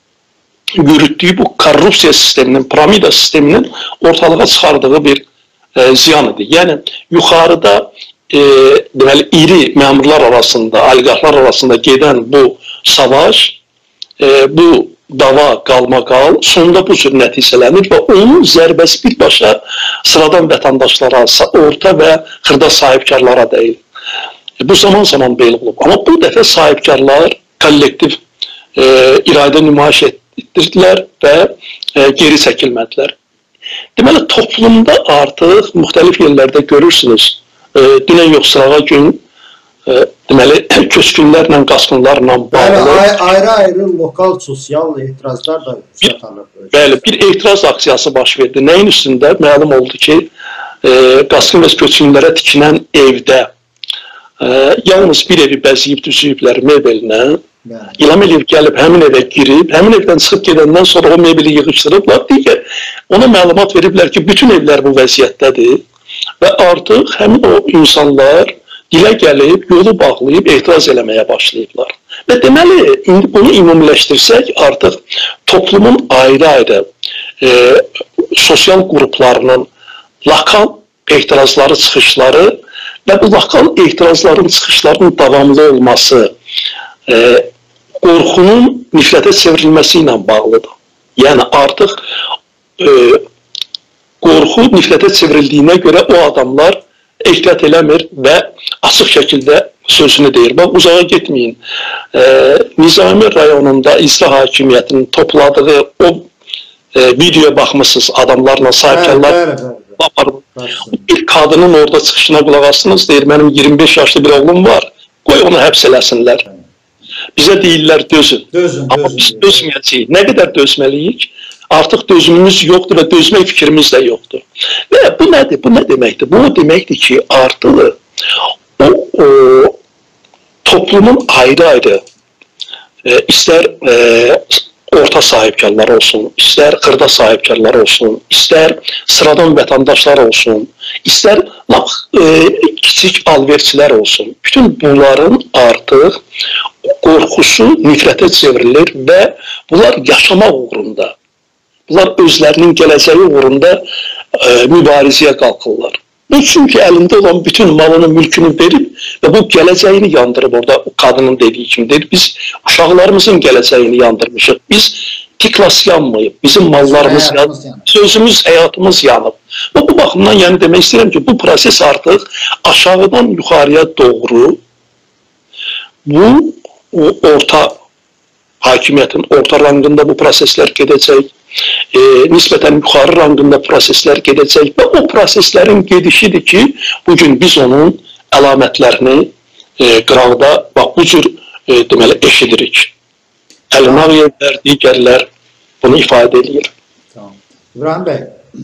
yürütdüyü bu korrupsiya sisteminin, piramida sisteminin ortalığa çıxardığı bir e, ziyan idi. Yəni, yuxarıda e, deməli, iri məmurlar arasında, oliqarxlar arasında gedən bu savaş, e, bu dava, qalmaqal, sonunda bu cür nəticələnir və onun zərbəsi birbaşa sıradan vətəndaşlara, orta və xırda sahibkarlara deyil. Bu zaman-zaman belə olub. Amma bu dəfə sahibkarlar kollektiv e, iradə nümayiş etdirdilər və e, geri çəkilmədilər. Deməli, toplumda artıq müxtəlif yerlərdə görürsünüz, e, dünən yox sırağa gün e, deməli, köçkünlərlə, qasqınlarla bağlı. Ayrı-ayrı lokal sosial etirazlar da satılır. Bəli, bir etiraz aksiyası baş verdi. Nəyin üstündə? Məlum oldu ki, e, qasqın və köçkünlərə tikilən evdə e, yalnız bir evi bəziyib düzüyüblər mebelinə. İlham Əliyev gəlib həmin evə girib, həmin evdən çıxıb gedəndən sonra o mebeli yığışdırıblar. Digər, ona məlumat veriblər ki, bütün evlər bu vəziyyətdədir və artıq həmin o insanlar dilə gəlib, yolu bağlayıb, etiraz eləməyə başlayıblar. Və deməli, indi bunu ümumiləşdirsək, artıq toplumun ayrı-ayrı e, sosial qruplarının lokal etirazları, çıxışları və bu lokal etirazların, çıxışlarının davamlı olması e, qorxunun nifrətə çevrilməsi ilə bağlıdır. Yəni, artıq e, qorxu nifrətə çevrildiyinə görə o adamlar ehtiyat eləmir və açıq şəkildə sözünü deyir. Bax, uzağa getməyin. E, Nizami rayonunda icra hakimiyyətinin topladığı o e, videoya baxmışsınız, adamlarla, sahibkarlar aparıb. Bir kadının orada çıxışına qulaq asınız, deyir, mənim iyirmi beş yaşlı bir oğlum var, qoy onu həbs eləsinlər. Bizə deyirlər, dözün. Dözün, Amma dözün, biz dözün. dözməyəcəyik. Nə qədər dözməliyik? Artıq dözümümüz yoxdur və dözmək fikrimiz də yoxdur. Və bu nədir? Bu nə deməkdir? Bu deməkdir ki, artıq o, o toplumun ayrı-ayrı e, istər e, orta sahibkarlar olsun, istər xırda sahibkarlar olsun, istər sıradan vətəndaşlar olsun, istər e, kiçik alverçilər olsun. Bütün bunların artıq qorxusu nifrətə çevrilir və bunlar yaşamaq uğrunda, bunlar özlərinin gələcəyi uğrunda e, mübarizəyə qalxırlar. Bu çünki əlində olan bütün malını, mülkünü verib və bu gələcəyini yandırıb orada qadının dediyi kimidir. Biz uşaqlarımızın gələcəyini yandırmışıq. Biz tiklas yanmayıb, bizim mallarımız yanıb, sözümüz, həyatımız yanıb. Və bu baxımdan yəni demək istəyirəm ki, bu proses artıq aşağıdan yuxarıya doğru bu orta hakimiyyətin orta rangında bu proseslər gedəcək. E, nisbətən yuxarı rangında proseslər gedəcək və o proseslərin gedişidir ki, bugün biz onun əlamətlərini e, qıraqda bax, bu cür e, deməli, eşidirik. Əlinə yerlər, digərlər bunu ifadə edir. Tamam. İbrahim bəy,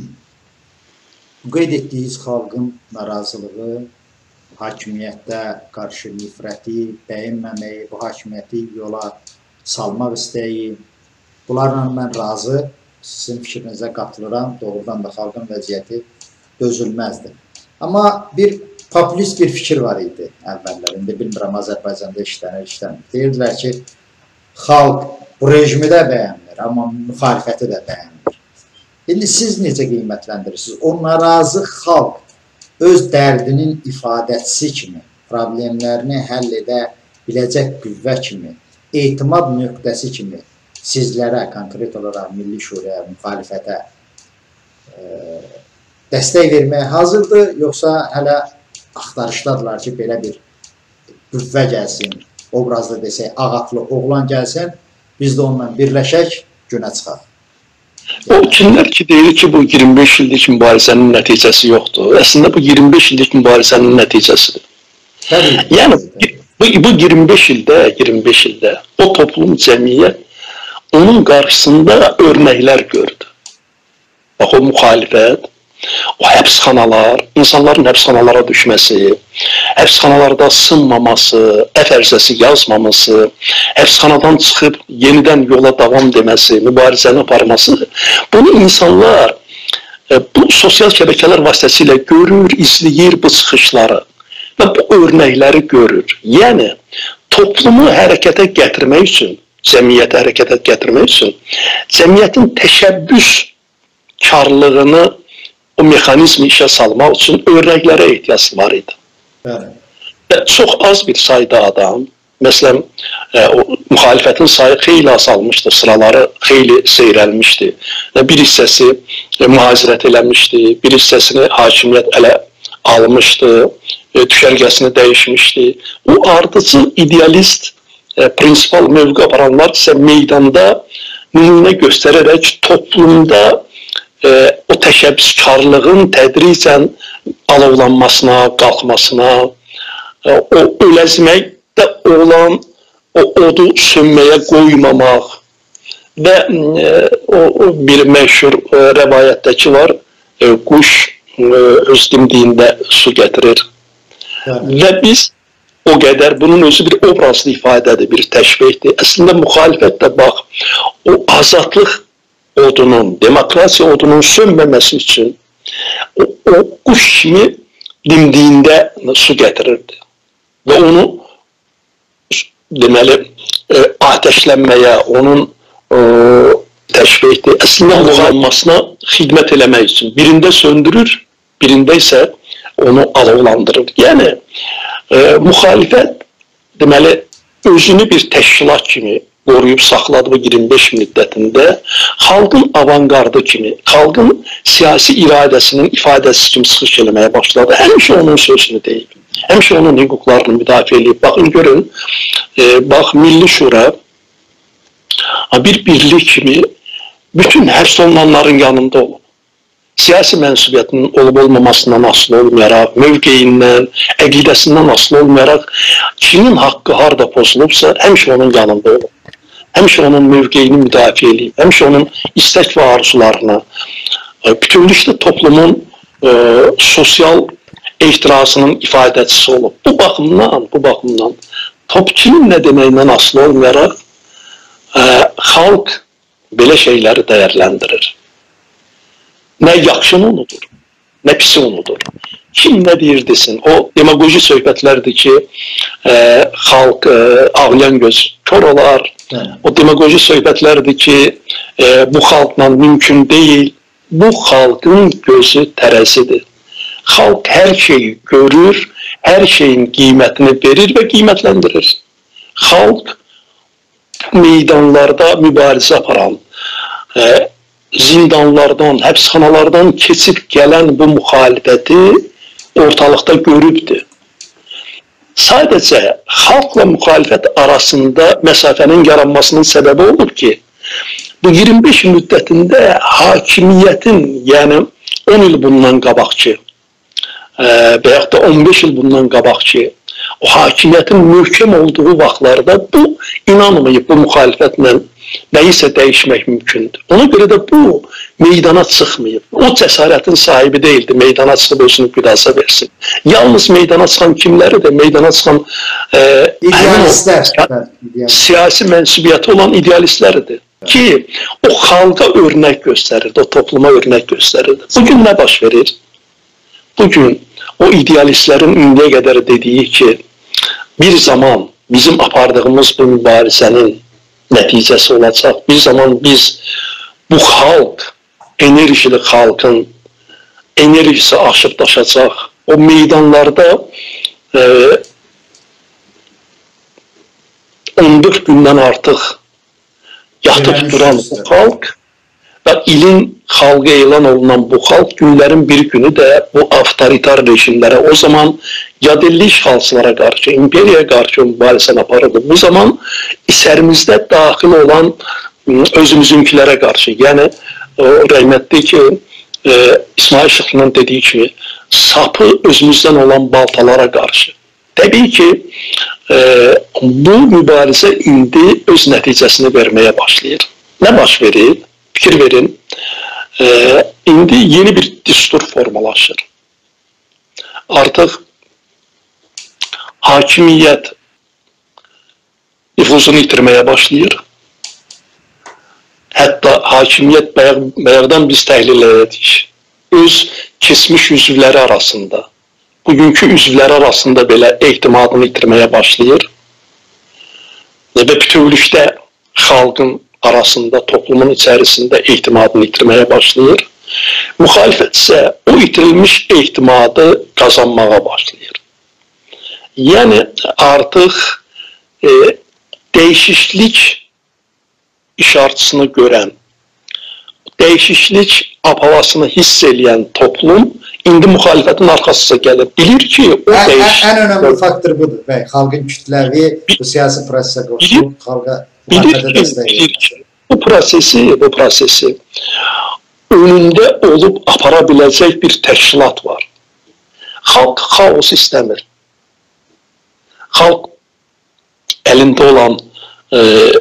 qeyd etdiyiniz xalqın narazılığı, hakimiyyətdə qarşı nifrəti, bəyinməməyi, bu hakimiyyəti yola salmaq istəyi, bunlarla mən razı, sizin fikrinizə qatılıram, doğrudan da xalqın vəziyyəti dözülməzdir. Amma bir populist bir fikir var idi əvvəllər, indi bilmirəm Azərbaycanda işlənir, işlənir. Deyirdilər ki, xalq bu rejimi də bəyənmir, amma müxalifəti də bəyənmir. İndi siz necə qiymətləndirirsiniz? O narazı xalq öz dərdinin ifadəçisi kimi, problemlərini həll edə biləcək qüvvə kimi, etimad nöqtəsi kimi sizlərə, konkret olaraq Milli Şuraya, müxalifətə e, dəstək verməyə hazırdır, yoxsa hələ axtarışdadırlar ki, belə bir qüvvə gəlsin, obrazda desək, ağatlı oğlan gəlsin, biz də onunla birləşək, günə çıxaq. O kimlər ki, deyir ki, bu iyirmi beş illik mübarizənin nəticəsi yoxdur. Əslində, bu iyirmi beş illik mübarizənin nəticəsidir. Təbii. Yəni, bu, bu iyirmi beş ildə, iyirmi beş ildə o toplum, cəmiyyət onun qarşısında örnəklər gördü. Bax, o müxalifət, o həbsxanalar, insanların həbsxanalara düşməsi, həbsxanalarda sınmaması, əfərzəsi yazmaması, həbsxanadan çıxıb yenidən yola davam deməsi, mübarizəni aparması, bunu insanlar bu sosial şəbəkələr vasitəsilə görür, izləyir bu çıxışları və bu örnəkləri görür. Yəni, toplumu hərəkətə gətirmək üçün, cəmiyyəti hərəkətə gətirmək üçün, cəmiyyətin təşəbbüs karlığını, o mexanizmi işə salmaq üçün örnəklərə ehtiyac var idi. Bəli. Və çox az bir sayda adam, məsələn, e, o, müxalifətin sayı xeyli azalmışdı, sıraları xeyli seyrəlmişdi. Bir hissəsi e, mühazirət eləmişdi, bir hissəsini hakimiyyət ələ almışdı, e, düşərgəsini dəyişmişdi. O ardıcıl, idealist, e, prinsipal mövqe aparanlar isə meydanda nümunə göstərərək toplumda E, o təşəbbüskarlığın tədricən alovlanmasına, qalxmasına, e, o öləzməkdə olan o odu sönməyə qoymamaq və e, o, o bir məşhur e, rəvayətdəki var, e, quş e, öz dimdiyində su gətirir. Evet. Və biz o qədər, bunun özü bir obrazlı ifadədir, bir təşbihdir. Əslində müxalifət də bax, o azadlıq odunun, demokrasiya odunun sönməməsi üçün o, o quş kimi dimdiyində su gətirirdi. Və onu deməli, e, ateşlənməyə, onun e, təşbihdir, əslində alovlanmasına xidmət eləmək üçün. Birində söndürür, birində isə onu alovlandırır. Yəni, e, müxalifət deməli, özünü bir təşkilat kimi qoruyub saxladı bu iyirmi beş müddətində, xalqın avangardı kimi, xalqın siyasi iradəsinin ifadəsi kimi çıxış eləməyə başladı. Həmişə onun sözünü deyib, həmişə onun hüquqlarını müdafiə edib. Baxın, görün, e, bax, Milli Şura bir birlik kimi bütün həbs olunanların yanında olub. Siyasi mənsubiyyətinin olub-olmamasından asılı olmayaraq, mövqeyindən, əqidəsindən asılı olmayaraq, kimin haqqı harada pozulubsa, həmişə onun yanında olub. Həmişə onun mövqeyini müdafiə edib, həmişə onun istək və arzularını, bütünlükdə toplumun e, sosial ehtirasının ifadəçisi olub. Bu baxımdan, bu baxımdan top kimin nə deməyindən asılı olmayaraq, e, xalq belə şeyləri dəyərləndirir. Nə yaxşını unudur, nə pisi unudur. Kim nə deyir desin, o demagoji söhbətlərdir ki, e, xalq e, ağlayan göz kör olar. Hə. O demagoji söhbətlərdir ki, e, bu xalqla mümkün deyil. Bu xalqın gözü tərəzidir. Xalq hər şeyi görür, hər şeyin qiymətini verir və qiymətləndirir. Xalq meydanlarda mübarizə aparan, e, zindanlardan, həbsxanalardan keçib gələn bu müxalifəti ortalıqda görübdür. Sadəcə xalqla müxalifət arasında məsafənin yaranmasının səbəbi olur ki, bu iyirmi beş il müddətində hakimiyyətin, yəni on il bundan qabaqçı və yaxud da on beş il bundan qabaqçı o hakimiyyətin möhkəm olduğu vaxtlarda bu inanmayıb bu müxalifətlə nəyisə dəyişmək mümkündür. Ona görə də bu meydana çıxmayıb. O cəsarətin sahibi deyildi, meydana çıxıb özünü qüdasa versin. Yalnız meydana çıxan kimləri də, meydana çıxan e, idealistlər, o, siyasi mənsubiyyəti olan idealistləridir. Ki, o xalqa örnək göstərirdi, o topluma örnək göstərirdi. Bugün nə baş verir? Bugün o idealistlərin indiyə qədər dediyi ki, bir zaman bizim apardığımız bu mübarizənin nəticəsi olacaq. Bir zaman biz bu xalq, enerjili xalqın enerjisi aşıb daşacaq. O meydanlarda e, on dörd gündən artıq yatıb duran bu xalq və ilin xalqı elan olunan bu xalq günlərin bir günü də bu avtoritar rejimlərə, o zaman yadelli işğalçılara qarşı, imperiyaya qarşı mübarizəni aparırdı. Bu zaman içərimizdə daxil olan özümüzünkilərə qarşı, yəni o rəhmətli ki, e, İsmail Şıxlının dediyi kimi, sapı özümüzdən olan baltalara qarşı. Təbii ki, e, bu mübarizə indi öz nəticəsini verməyə başlayır. Nə baş verir? Fikir verin. E, indi yeni bir düstur formalaşır. Artıq hakimiyyət nüfuzunu itirməyə başlayır. Hətta hakimiyyət bayaqdan biz təhlil edik. Öz keçmiş üzvləri arasında, bugünkü üzvləri arasında belə etimadını itirməyə başlayır. Və bütövlükdə xalqın arasında, toplumun içərisində etimadını itirməyə başlayır. Müxalifət isə o itirilmiş etimadı qazanmağa başlayır. Yəni artıq e, dəyişiklik işarətini görən, dəyişiklik apalasını hiss eləyən toplum indi müxalifətin arxasıca gəlir. Bilir ki, o ən, dəyişiklik... Ən önəmli faktor budur. Bəy, xalqın kütləvi bu siyasi prosesə qoşulub, xalqa müxalifətə dəstək edir. Bu prosesi, bu prosesi önündə olub apara biləcək bir təşkilat var. Xalq xaos istəmir. Xalq əlində olan e,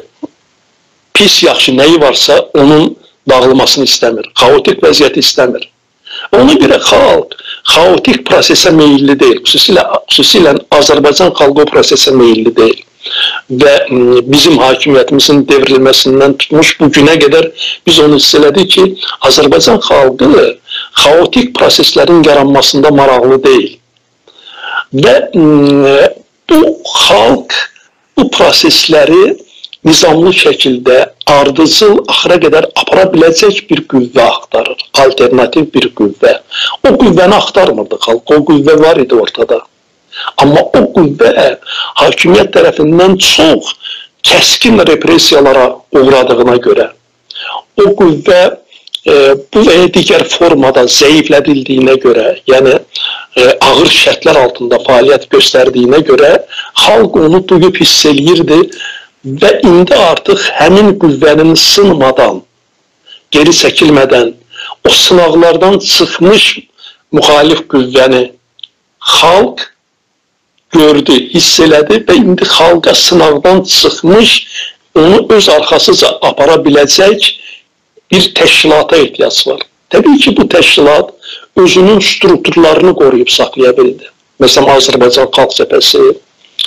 pis yaxşı nəyi varsa onun dağılmasını istəmir. Xaotik vəziyyəti istəmir. Ona görə xalq xaotik prosesə meyilli deyil. Xüsusilə, xüsusilə Azərbaycan xalqı o prosesə meyilli deyil. Və bizim hakimiyyətimizin devrilməsindən tutmuş bu günə qədər biz onu hiss elədik ki, Azərbaycan xalqı xaotik proseslərin yaranmasında maraqlı deyil. Və bu xalq bu prosesləri nizamlı şəkildə ardıcıl axıra qədər apara biləcək bir qüvvə axtarır, alternativ bir qüvvə. O qüvvəni axtarmırdı xalq, o qüvvə var idi ortada. Amma o qüvvə hakimiyyət tərəfindən çox kəskin repressiyalara uğradığına görə, o qüvvə e, bu və ya digər formada zəiflədildiyinə görə, yəni e, ağır şərtlər altında fəaliyyət göstərdiyinə görə xalq onu duyub hiss eləyirdi və indi artıq həmin qüvvənin sınmadan, geri çəkilmədən, o sınaqlardan çıxmış müxalif qüvvəni xalq gördü, hiss elədi və indi xalqa sınaqdan çıxmış, onu öz arxasıca apara biləcək bir təşkilata ehtiyac var. Təbii ki, bu təşkilat özünün strukturlarını qoruyub saxlaya bildi. Məsələn, Azərbaycan Xalq Cəbhəsi,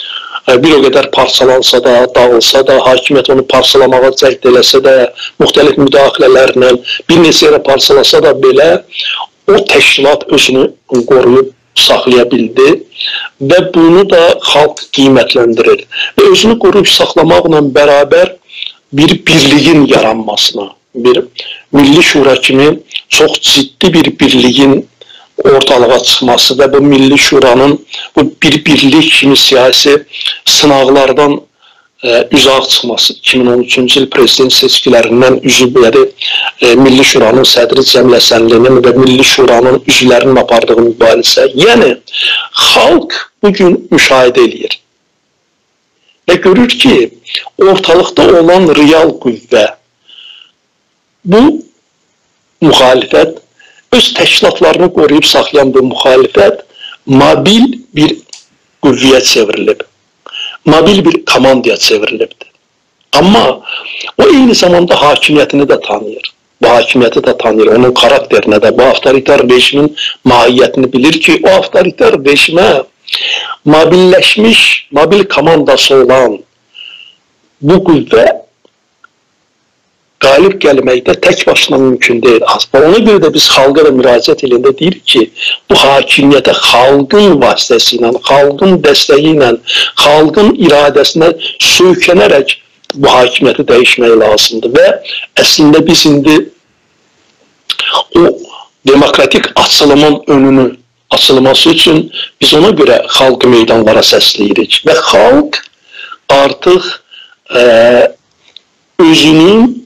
bir o qədər parçalansa da, dağılsa da, hakimiyyət onu parçalamağa cəhd eləsə də, müxtəlif müdaxilələrlə bir neçə yerə parçalasa da belə, o təşkilat özünü qoruyub saxlaya bildi və bunu da xalq qiymətləndirir. Və özünü qoruyub saxlamaqla bərabər bir birliyin yaranmasına, bir Milli Şura kimi çox ciddi bir birliyin ortalığa çıxması və bu Milli Şuranın bu bir birlik kimi siyasi sınaqlardan e, uzaq çıxması, iki min on üçüncü il prezident seçkilərindən üzvləri e, Milli Şuranın sədri Cəmilə Sənlinin və Milli Şuranın üzvlərinin apardığı mübarizə. Yəni, xalq bugün müşahidə edir və görür ki, ortalıqda olan real qüvvə, bu müxalifət, öz təşkilatlarını qoruyub saxlayan bu müxalifət mobil bir qüvvəyə çevrilib, mobil bir komandaya çevrilibdir. Amma o eyni zamanda hakimiyyətini də tanıyır, bu hakimiyyəti də tanıyır, onun xarakterinə də, bu avtoritar rejimin mahiyyətini bilir ki, o avtoritar rejimə mobilləşmiş, mobil komandası olan bu qüvvə qalib gəlməkdə tək başına mümkün deyil. Ona görə də biz xalqa da müraciət eləyəndə deyirik ki, bu hakimiyyətə xalqın vasitəsilə, xalqın dəstəyi ilə, xalqın iradəsinə söykənərək bu hakimiyyəti dəyişmək lazımdır. Və əslində biz indi o demokratik açılımın önünü açılması üçün biz ona görə xalqı meydanlara səsləyirik. Və xalq artıq e, özünün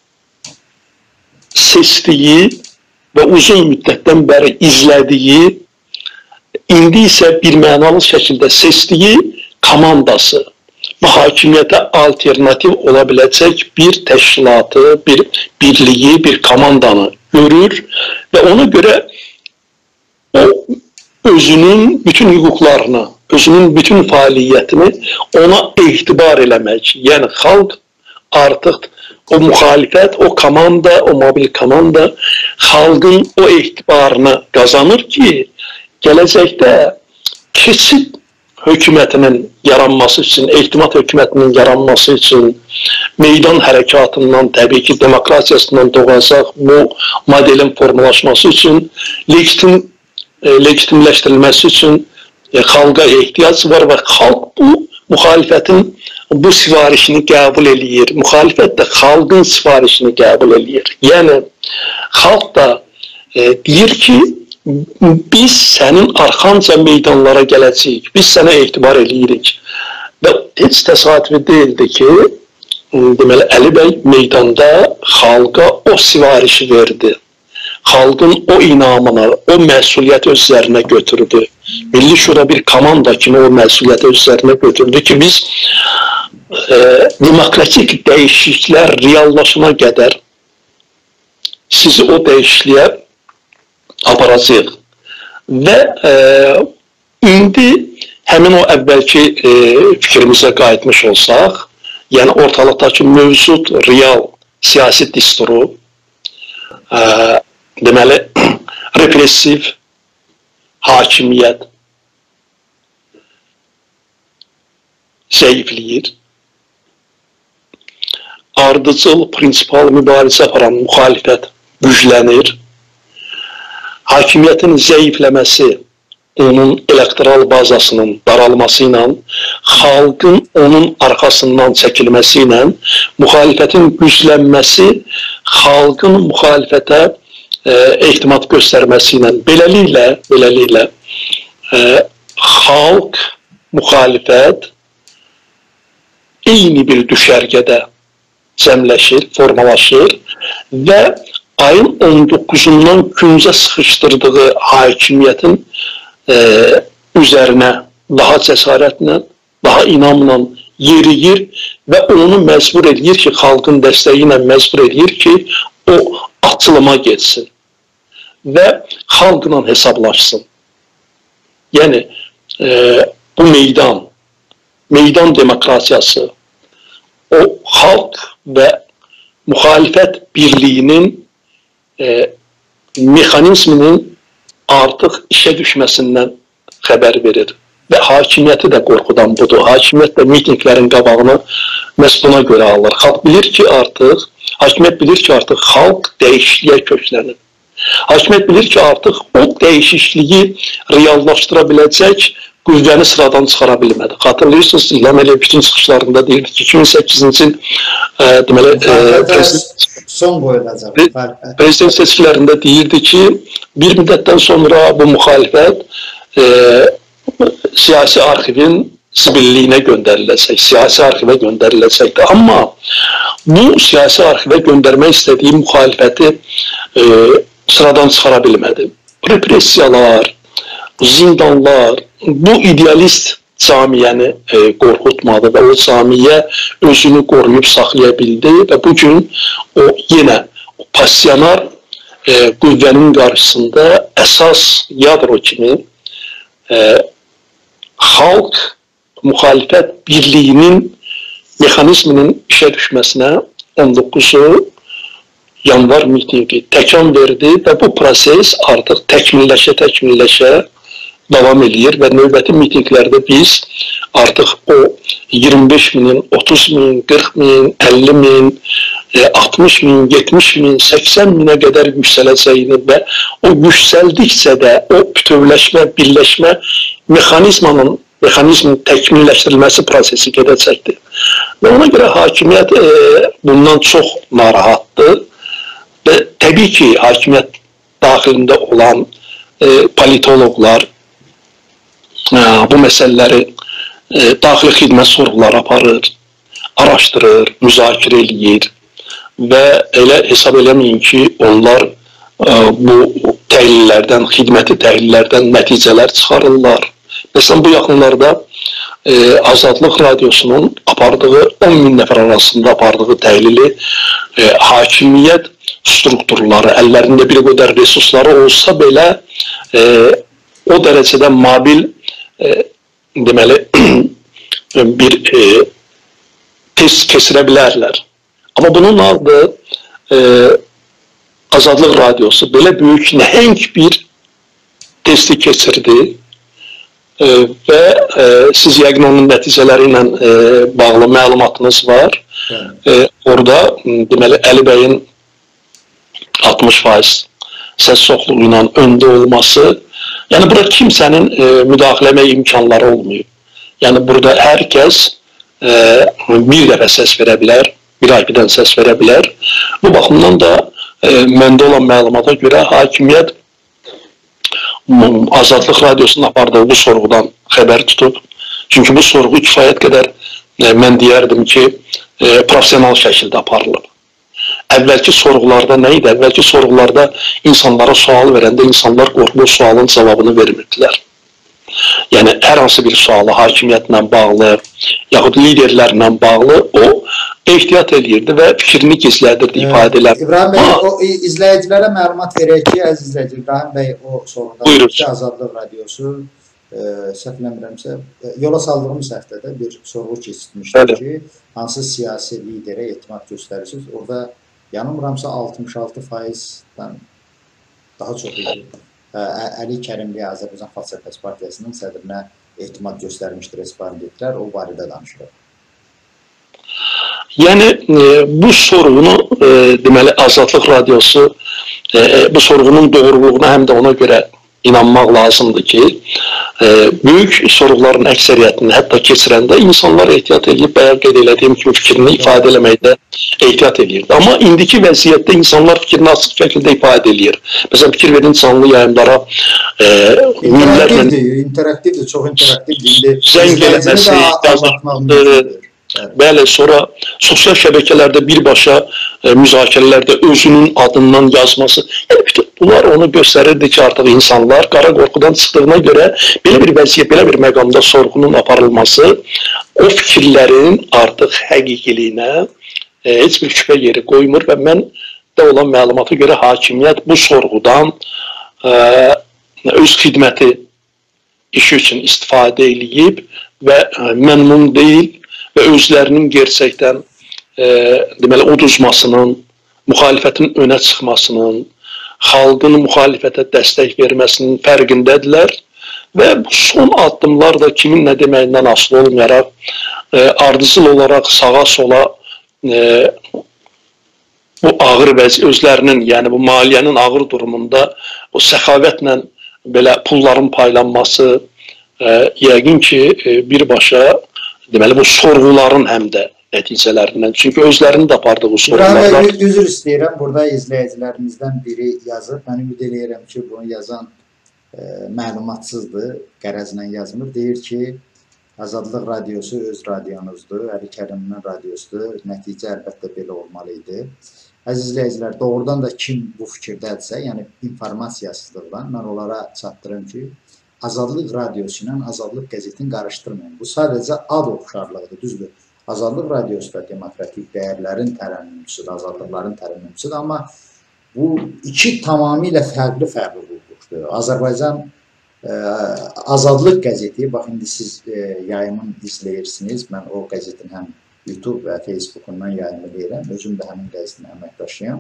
seçdiyi və uzun müddətdən bəri izlədiyi, indi isə bir mənalı şəkildə seçdiyi komandası, bu hakimiyyətə alternativ ola biləcək bir təşkilatı, bir birliyi, bir komandanı görür və ona görə o özünün bütün hüquqlarını, özünün bütün fəaliyyətini ona etibar eləmək, yəni xalq artıq o müxalifət, o komanda, o mobil komanda xalqın o etibarını qazanır ki, gələcəkdə keçid hökumətinin yaranması üçün, ehtimat hökumətinin yaranması üçün, meydan hərəkatından, təbii ki, demokratiyasından doğacaq bu modelin formalaşması üçün, legitim, e, legitimləşdirilməsi üçün e, xalqa ehtiyac var və xalq bu müxalifətin bu sifarişini qəbul eləyir. Müxalifət də xalqın sifarişini qəbul eləyir. Yəni, xalq da e, deyir ki, biz sənin arxanca meydanlara gələcəyik, biz sənə etibar eləyirik. Və heç təsadüfi deyildi ki, deməli, Əli bəy meydanda xalqa o sifarişi verdi. Xalqın o inamını, o məsuliyyəti öz üzərinə götürdü. Milli Şura bir komanda kimi o məsuliyyəti öz üzərinə götürdü ki, biz e, demokratik dəyişikliklər reallaşana qədər sizi o dəyişikliyə aparacaq. Və e, indi həmin o əvvəlki e, fikrimizə qayıtmış olsaq, yəni ortalıqdakı mövcud real siyasi disturu, e, deməli, repressiv hakimiyyət zəifləyir. Ardıcıl, prinsipal mübarizə aparan müxalifət güclənir. Hakimiyyətin zəifləməsi, onun elektoral bazasının daralması ilə, xalqın onun arxasından çəkilməsi ilə, müxalifətin güclənməsi, xalqın müxalifətə e, ehtimat göstərməsi ilə, beləliklə, beləliklə e, xalq, müxalifət eyni bir düşərgədə cəmləşir, formalaşır və ayın on doqquzundan küncə sıxışdırdığı hakimiyyətin e, üzərinə daha cəsarətlə, daha inamla yeriyir və onu məcbur edir ki, xalqın dəstəyi ilə məcbur edir ki, o açılıma geçsin və xalqla hesablaşsın. Yəni, e, bu meydan, meydan demokratiyası, o xalq və müxalifət birliyinin e, mexanizminin artıq işə düşməsindən xəbər verir. və hakimiyyəti də qorxudan budur. Hakimiyyət də mitinglərin qabağını məhz buna görə alır. Xalq bilir ki, artıq, hakimiyyət bilir ki, artıq xalq dəyişikliyə köklənir. Hakimiyyət bilir ki, artıq o dəyişikliyi reallaşdıra biləcək qüvvəni sıradan çıxara bilmədi. Xatırlayırsınız, İlham Əliyev bütün çıxışlarında deyirdi ki, iki min səkkizinci il deməli, son qoyulacaq. Prezident seçkilərində deyirdi ki, bir müddətdən sonra bu müxalifət e, siyasi arxivin sibilliyinə göndəriləcək, siyasi arxivə göndəriləcəkdir. Amma bu siyasi arxivə göndərmək istədiyi müxalifəti e, sıradan çıxara bilmədi. Repressiyalar, zindanlar, bu idealist camiyəni e, qorxutmadı və o camiyə özünü qoruyub saxlaya bildi və bugün o yenə passionar e, qüvvənin qarşısında əsas yadro kimi e, xalq müxalifət birliyinin mexanizminin işə düşməsinə on doqquzu yanvar mitingi təkan verdi və bu proses artıq təkmilləşə təkmilləşə davam edir və növbəti mitinglərdə biz artıq o iyirmi beş min, otuz min, qırx min, əlli min, altmış min, yetmiş min, səksən minə qədər yüksələcəyini və o yüksəldikcə də o bütövləşmə, birləşmə mexanizmanın, mexanizmin təkmilləşdirilməsi prosesi gedəcəkdir. Və ona görə hakimiyyət e, bundan çox narahatdır və təbii ki, hakimiyyət daxilində olan e, politologlar bu məsələləri e, daxili xidmət sorğuları aparır, araşdırır, müzakirə eləyir və elə hesab eləməyin ki, onlar e, bu təhlillərdən, xidməti təhlillərdən nəticələr çıxarırlar. Məsələn, bu yaxınlarda e, Azadlıq Radiosunun apardığı on min nəfər arasında apardığı təhlili e, hakimiyyət strukturları, əllərində bir qədər resursları olsa belə e, o dərəcədə mobil E, deməli bir e, test keçirə bilərlər. Amma bunun adı e, Azadlıq Radiosu belə böyük nəhəng bir testi keçirdi e, və e, siz yəqin onun nəticələri ilə e, bağlı məlumatınız var. E, orada deməli Əli bəyin altmış faiz səs çoxluğu ilə öndə olması, yəni burada kimsənin e, müdaxiləmə imkanları olmayıb. Yəni burada hər kəs e, bir dəfə səs verə bilər, bir ay birdən səs verə bilər. Bu baxımdan da e, məndə olan məlumata görə hakimiyyət Azadlıq Radiosunun apardığı bu sorğudan xəbər tutub. Çünki bu sorğu kifayət qədər e, mən deyərdim ki, e, profesional şəkildə aparılıb. Əvvəlki sorğularda nə idi? Əvvəlki sorğularda insanlara sual verəndə insanlar qorxulu sualın cavabını vermirdilər. Yəni, hər hansı bir sualı hakimiyyətlə bağlı, yaxud liderlərlə bağlı o ehtiyat edirdi və fikrini gizlədirdi, ifadə edirdi. İbrahim bəy, o izləyicilərə məlumat verək ki, əziz izləyici, İbrahim bəy o sorğuda ki, Azadlıq Radiosu, səhv eləmirəmsə, yola saldığımız həftədə bir sorğu keçirmişdir ki, hansı siyasi liderə etimad göstərirsiniz. Orada yanılmıramsa altmış altı faizdən daha çox idi. Əli Kərimli Azərbaycan Xalq Cəbhəsi Partiyasının sədrinə etimad göstərmişdir respondentlər, o barədə danışılır. Yəni, bu sorğunu, deməli, Azadlıq Radiosu bu sorğunun doğruluğuna həm də ona görə inanmaq lazımdır ki, e, böyük sorğuların əksəriyyətini hətta keçirəndə insanlar ehtiyat edib, bəyan qeyd elədiyim kimi fikrini ifadə eləməkdə ehtiyat edirdi. Amma indiki vəziyyətdə insanlar fikrini açıq şəkildə ifadə edir. Məsələn, fikir verin canlı yayımlara e, interaktivdir, interaktivdir, çox interaktivdir. Zəng eləməsi, yazmaq, bəli, sonra sosial şəbəkələrdə birbaşa e, müzakirələrdə özünün adından yazması. Yəni, bütün bunlar onu göstərirdi ki, artıq insanlar qara qorxudan çıxdığına görə belə bir vəziyyət, belə bir məqamda sorğunun aparılması o fikirlərin artıq həqiqiliyinə e, heç bir şübhə yeri qoymur və mən də olan məlumata görə hakimiyyət bu sorğudan e, öz xidməti işi üçün istifadə eləyib və e, məmnun deyil və özlərinin gerçəkdən e, deməli, uduzmasının, müxalifətin önə çıxmasının, xalqın müxalifətə dəstək verməsinin fərqindədirlər Və bu son addımlar da kimin nə deməyindən asılı olmayaraq, e, ardıcıl olaraq sağa sola e, bu ağır vəzi özlərinin, yəni bu maliyyənin ağır durumunda o səxavətlə belə pulların paylanması e, yəqin ki e, birbaşa deməli bu sorğuların həm də nəticələrindən. Çünki özlərini də apardığı sorğular var. Üzr istəyirəm, burada izləyicilərimizdən biri yazıb. Mən ümid eləyirəm ki, bunu yazan e, məlumatsızdır, qərəzlə yazmır. Deyir ki, Azadlıq radiosu öz radionuzdur, Əli Kərimin radiosudur. Nəticə əlbəttə belə olmalı idi. Əziz izləyicilər, doğrudan da kim bu fikirdədirsə, yəni informasiyasızlıqdan mən onlara çatdırım ki, Azadlıq radiosu ilə Azadlıq qəzetini qarışdırmayın. Bu sadəcə ad oxşarlığıdır, düzdür. Azadlıq radiosu da demokratik dəyərlərin tərənnümçüsüdür, azadlıqların tərənnümçüsüdür. Amma bu iki tamamilə fərqli-fərqli quruluşdur. Azərbaycan e, Azadlıq qəzeti, bax indi siz e, yayımın izləyirsiniz. Mən o qəzetin həm YouTube və Facebookundan yayımı deyirəm. Özüm də həmin qəzetin əməkdaşıyam.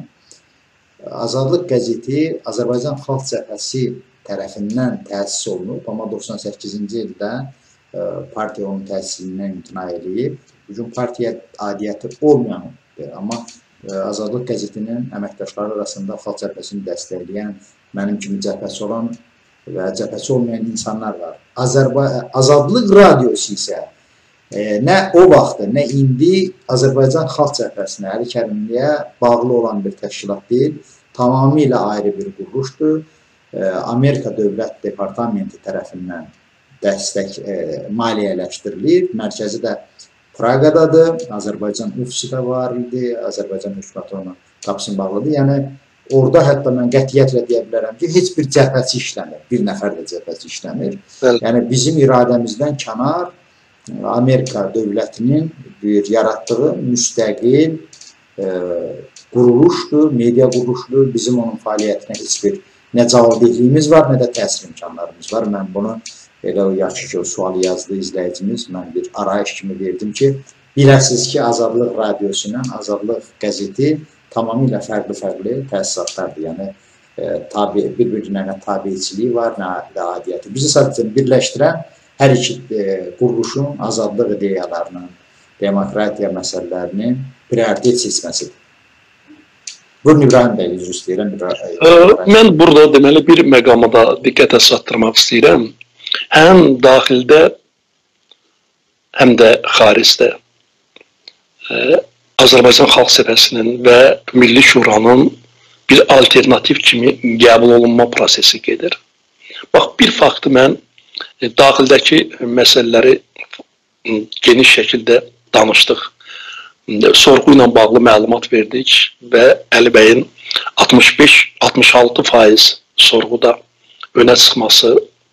Azadlıq qəzeti Azərbaycan Xalq Cəbhəsi tərəfindən təsis olunub, amma doxsan səkkizinci ildə e, partiya onun təsirindən imtina edib. Bugün partiya adiyyəti olmayandır, amma e, Azadlıq qəzetinin əməkdaşları arasında Xalq Cəbhəsini dəstəkləyən, mənim kimi cəbhəsi olan və cəbhəsi olmayan insanlar var. Azərba Azadlıq radiosu isə e, nə o vaxtda, nə indi Azərbaycan Xalq Cəbhəsinə, Əli Kərimliyə bağlı olan bir təşkilat deyil, tamamilə ayrı bir quruluşdur. Amerika Dövlət Departamenti tərəfindən dəstək e, maliyyələşdirilir. Mərkəzi də Praqadadır. Azərbaycan ofisi də var idi. Azərbaycan hökuməti onun qapısını bağladı. Yəni orada hətta mən qətiyyətlə deyə bilərəm ki, heç bir cəbhəçi işləmir. Bir nəfər də cəbhəçi işləmir. Bəli. Yəni bizim iradəmizdən kənar Amerika dövlətinin bir yaratdığı müstəqil e, quruluşdur, media quruluşdur. Bizim onun fəaliyyətinə heç bir nə cavabdehliyimiz var, nə də təsir imkanlarımız var. Mən bunu elə o yaxşı ki, o sualı yazdı izləyicimiz, mən bir arayış kimi verdim ki, biləsiniz ki, Azadlıq radiosu ilə Azadlıq qəzeti tamamilə fərqli-fərqli təsisatlardır. Yəni, e, tabi, bir-birinə nə tabiçiliyi var, nə də adiyyəti. Bizi sadəcə birləşdirən hər iki e, quruluşun azadlıq ideyalarının, demokratiya məsələlərinin prioritet seçməsidir. Buyurun İbrahim bəy, üzr istəyirəm. Mən burada deməli bir məqama da diqqətə çatdırmaq istəyirəm. Həm daxildə, həm də xaricdə Azərbaycan Xalq Cəbhəsinin və Milli Şuranın bir alternativ kimi qəbul olunma prosesi gedir. Bax, bir faktı mən daxildəki məsələləri geniş şəkildə danışdıq. Sorğu ilə bağlı məlumat verdik və Əli bəyin altmış beş altmış altı faiz sorğuda önə çıxması,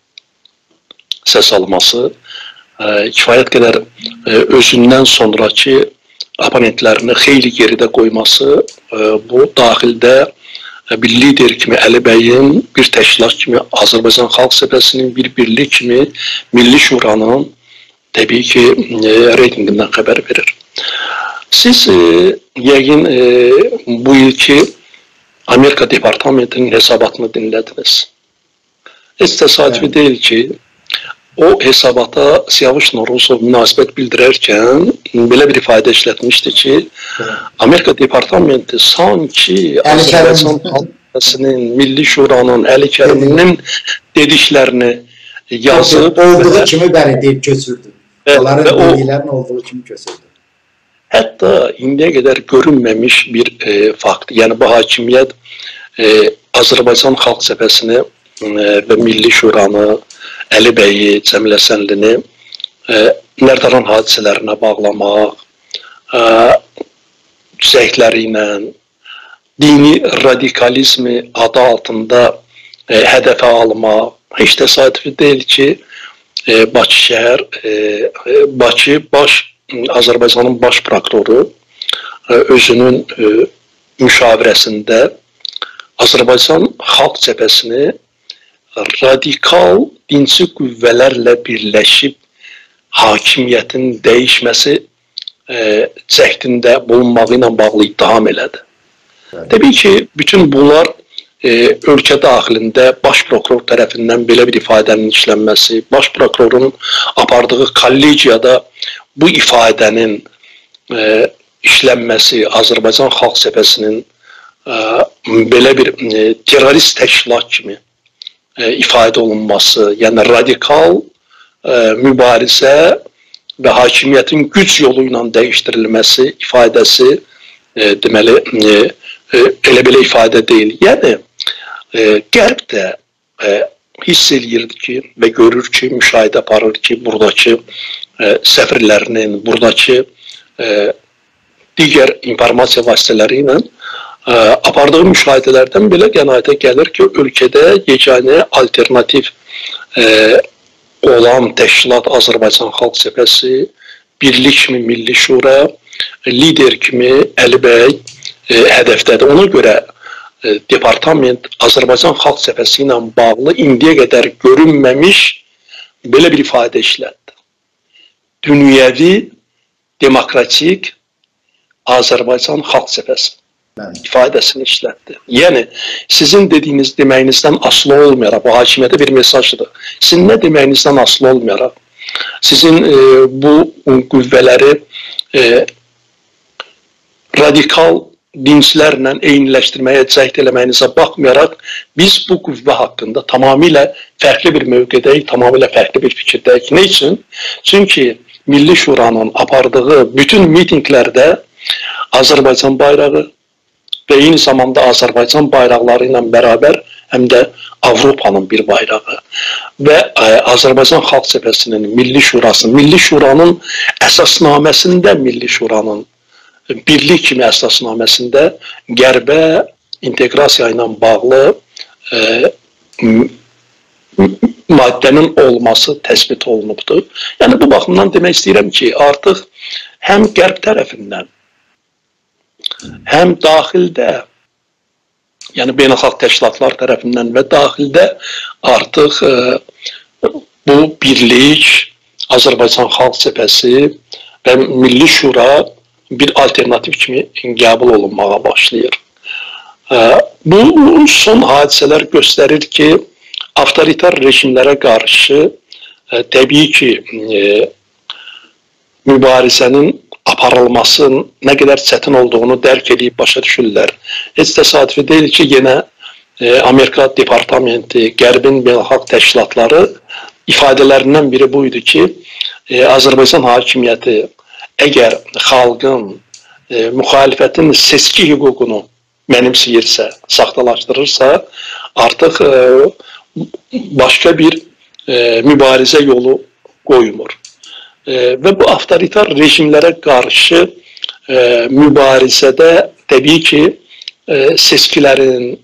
səs alması, kifayət qədər özündən sonraki oponentlərini xeyli geridə qoyması, bu daxildə bir lider kimi Əli bəyin, bir təşkilat kimi Azərbaycan Xalq Cəbhəsinin, bir birlik kimi Milli Şuranın təbii ki reytingindən xəbər verir. Siz e, yəqin e, bu ilki Amerika Departamentinin hesabatını dinlədiniz. Heç təsadüfi deyil ki, o hesabata Siyavuş Noruzov münasibət bildirərkən belə bir ifadə işlətmişdi ki, Amerika Departamenti sanki Azərbaycan Xalqının, Milli Şuranın, Əli Kəriminin dediklərini yazıb. Olduğu kimi bəli deyib köçürdü. Onların dediklərinin olduğu kimi köçürdü. Hətta indiyə qədər görünməmiş bir e, fakt, yəni bu hakimiyyət e, Azərbaycan Xalq Cəbhəsini e, və Milli Şuranı, Əli bəyi, Cəmilə Sənlini e, Nərdaran hadisələrinə bağlamaq, e, zəngləri ilə, dini radikalizmi adı altında e, hədəfə almaq, heç təsadüfi deyil ki, e, Bakı şəhər, e, Bakı baş Azərbaycanın baş prokuroru özünün müşavirəsində Azərbaycan Xalq Cəbhəsini radikal dinçi qüvvələrlə birləşib hakimiyyətin dəyişməsi cəhdində bulunmağı ilə bağlı ittiham elədi. Təbii ki, bütün bunlar e, ölkə daxilində baş prokuror tərəfindən belə bir ifadənin işlənməsi, baş prokurorun apardığı kollegiyada bu ifadənin e, işlənməsi, Azərbaycan Xalq Cəbhəsinin e, belə bir e, terrorist təşkilat kimi e, ifadə olunması, yəni radikal e, mübarizə və hakimiyyətin güc yolu ilə dəyişdirilməsi ifadəsi e, deməli e, e, elə belə ifadə deyil. Yəni e, Qərb də e, hiss eləyirdi ki və görür ki, müşahidə aparır ki, buradakı e, səfirlərinin, buradakı e, digər informasiya vasitələri ilə ə, apardığı müşahidələrdən belə qənaətə gəlir ki, ölkədə yeganə alternativ ə, olan təşkilat Azərbaycan Xalq Cəbhəsi, birlik kimi Milli Şura, lider kimi Əli bəy ə, hədəfdədir. Ona görə ə, departament Azərbaycan Xalq Cəbhəsi ilə bağlı indiyə qədər görünməmiş belə bir ifadə işlətdi. Dünyəvi, demokratik Azərbaycan Xalq Cəbhəsi ifadəsini işlətdi. Yəni, sizin dediyiniz deməyinizdən asılı olmayaraq, bu hakimiyyətə bir mesajdır. Sizin nə deməyinizdən asılı olmayaraq, sizin e, bu qüvvələri e, radikal dinclərlə eyniləşdirməyə cəhd eləməyinizə baxmayaraq, biz bu qüvvə haqqında tamamilə fərqli bir mövqedəyik, tamamilə fərqli bir fikirdəyik. Nə üçün? Çünki Milli Şuranın apardığı bütün mitinqlərdə Azərbaycan bayrağı və eyni zamanda Azərbaycan bayraqları ilə bərabər həm də Avropanın bir bayrağı və Azərbaycan Xalq Cəbhəsinin, Milli Şurasının, Milli Şuranın əsasnaməsində, Milli Şuranın birlik kimi əsasnaməsində Qərbə inteqrasiya ilə bağlı e, maddənin olması təsbit olunubdur. Yəni, bu baxımdan demək istəyirəm ki, artıq həm Qərb tərəfindən, həm daxildə, yəni beynəlxalq təşkilatlar tərəfindən və daxildə artıq e, bu birlik, Azərbaycan Xalq Cəbhəsi və Milli Şura bir alternativ kimi qəbul olunmağa başlayır. E, bu son hadisələr göstərir ki, avtoritar rejimlərə qarşı e, təbii ki, e, mübarizənin aparılmasının nə qədər çətin olduğunu dərk edib başa düşürlər. Heç təsadüfi deyil ki, yenə e, Amerika Departamenti, Qərbin beynəlxalq təşkilatları ifadələrindən biri buydu ki, e, Azərbaycan hakimiyyəti əgər xalqın, e, müxalifətin seçki hüququnu mənimsəyirsə, saxtalaşdırırsa, artıq e, başqa bir e, mübarizə yolu qoymur. E, və bu avtoritar rejimlərə qarşı e, mübarizədə təbii ki, e, seçkilərin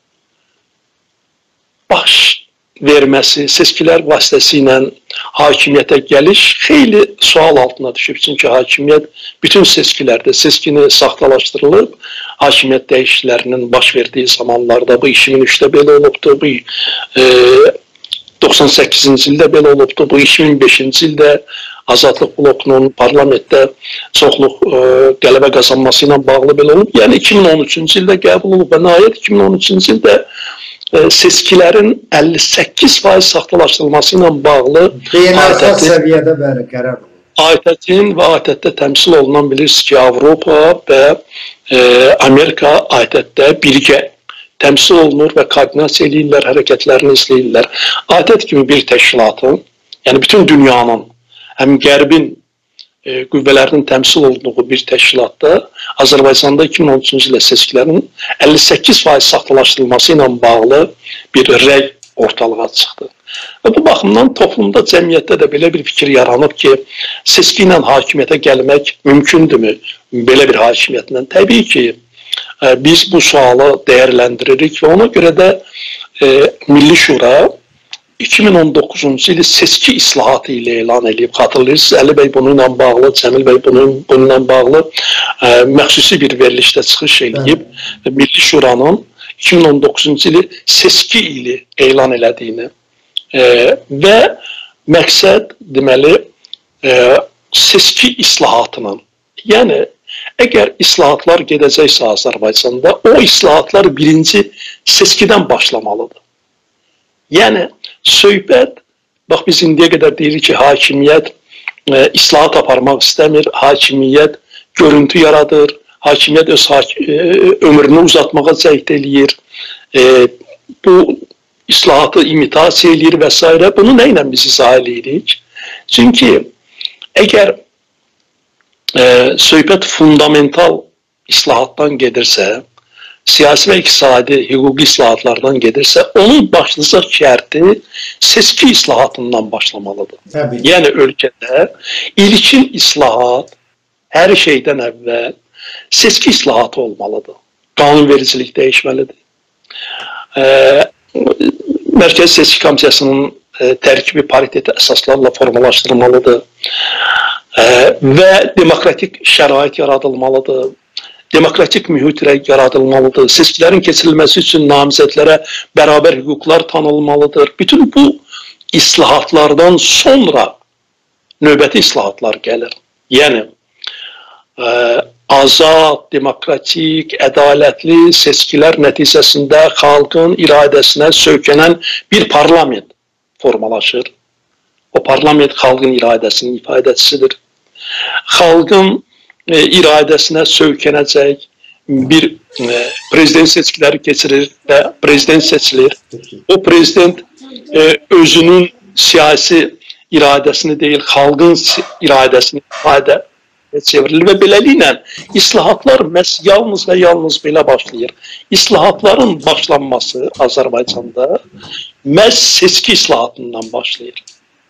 baş verməsi, seçkilər vasitəsilə hakimiyyətə gəliş xeyli sual altına düşüb. Çünki hakimiyyət bütün seçkilərdə, seçkini saxtalaşdırılıb, hakimiyyət dəyişikliklərinin baş verdiyi zamanlarda bu iki min üçdə belə olubdur, bu e, doxsan səkkizinci ildə belə olubdur, bu iki min beşinci ildə Azadlıq blokunun parlamentdə çoxluq e, qələbə qazanması ilə bağlı belə olub. Yəni iki min on üçüncü ildə qəbul olub və nəhayət iki min on üçüncü ildə e, seçkilərin əlli səkkiz faiz saxtalaşdırılması ilə bağlı beynəlxalq səviyyədə bəli qərar olub. A T T-nin və A T T-də təmsil olunan bilirsiniz ki, Avropa və e, Amerika A T T-də birgə təmsil olunur və koordinasiya edirlər, hərəkətlərini izləyirlər. A T T kimi bir təşkilatın, yəni bütün dünyanın, həm Qərbin e, qüvvələrinin təmsil olduğu bir təşkilatda Azərbaycanda iki min on üçüncü ildə seçkilərin əlli səkkiz faiz saxtalaşdırılması ilə bağlı bir rəy ortalığa çıxdı. Və bu baxımdan toplumda, cəmiyyətdə də belə bir fikir yaranıb ki, seçki ilə hakimiyyətə gəlmək mümkündürmü belə bir hakimiyyətlə? Təbii ki, e, biz bu sualı dəyərləndiririk və ona görə də e, Milli Şura iki min on doqquzuncu ili seçki islahatı ilə elan edib. Xatırlayırsınız, Əli bəy bununla bağlı, Cəmil bəy bununla bağlı ə, məxsusi bir verilişdə çıxış edib. Milli Şuranın iki min on doqquzuncu ili seçki ili elan elədiyini ə, və məqsəd deməli ə, seçki islahatının, yəni Əgər islahatlar gedəcəksə Azərbaycanda, o islahatlar birinci seçkidən başlamalıdır. Yəni, söhbət, bax biz indiyə qədər deyirik ki, hakimiyyət e, islahat aparmaq istəmir, hakimiyyət görüntü yaradır, hakimiyyət öz hak e, ömrünü uzatmağa cəhd eləyir, e, bu islahatı imitasiya eləyir və s. Bunu nə ilə biz izah eləyirik? Çünki əgər e, söhbət fundamental islahatdan gedirsə, siyasi və iqtisadi, hüquqi islahatlardan gedirsə, onun başlıca şərti seçki islahatından başlamalıdır. Təbii. Yəni, ölkədə ilkin islahat hər şeydən əvvəl seçki islahatı olmalıdır. Qanunvericilik dəyişməlidir. E, Mərkəzi Seçki Komissiyasının e, tərkibi pariteti əsaslarla formalaşdırılmalıdır e, və demokratik şərait yaradılmalıdır. Demokratik mühit yaradılmalıdır. Seçkilərin keçirilməsi üçün namizədlərə bərabər hüquqlar tanınmalıdır. Bütün bu islahatlardan sonra növbəti islahatlar gəlir. Yəni, e, azad, demokratik, ədalətli seçkilər nəticəsində xalqın iradəsinə söykənən bir parlament formalaşır. O parlament xalqın iradəsinin ifadəçisidir. Xalqın E, iradəsinə söykənəcək bir e, prezident seçkiləri keçirir və prezident seçilir. O prezident e, özünün siyasi iradəsini deyil, xalqın iradəsini ifadə çevrilir və beləliklə islahatlar məhz yalnız və yalnız belə başlayır. İslahatların başlanması Azərbaycanda məhz seçki islahatından başlayır.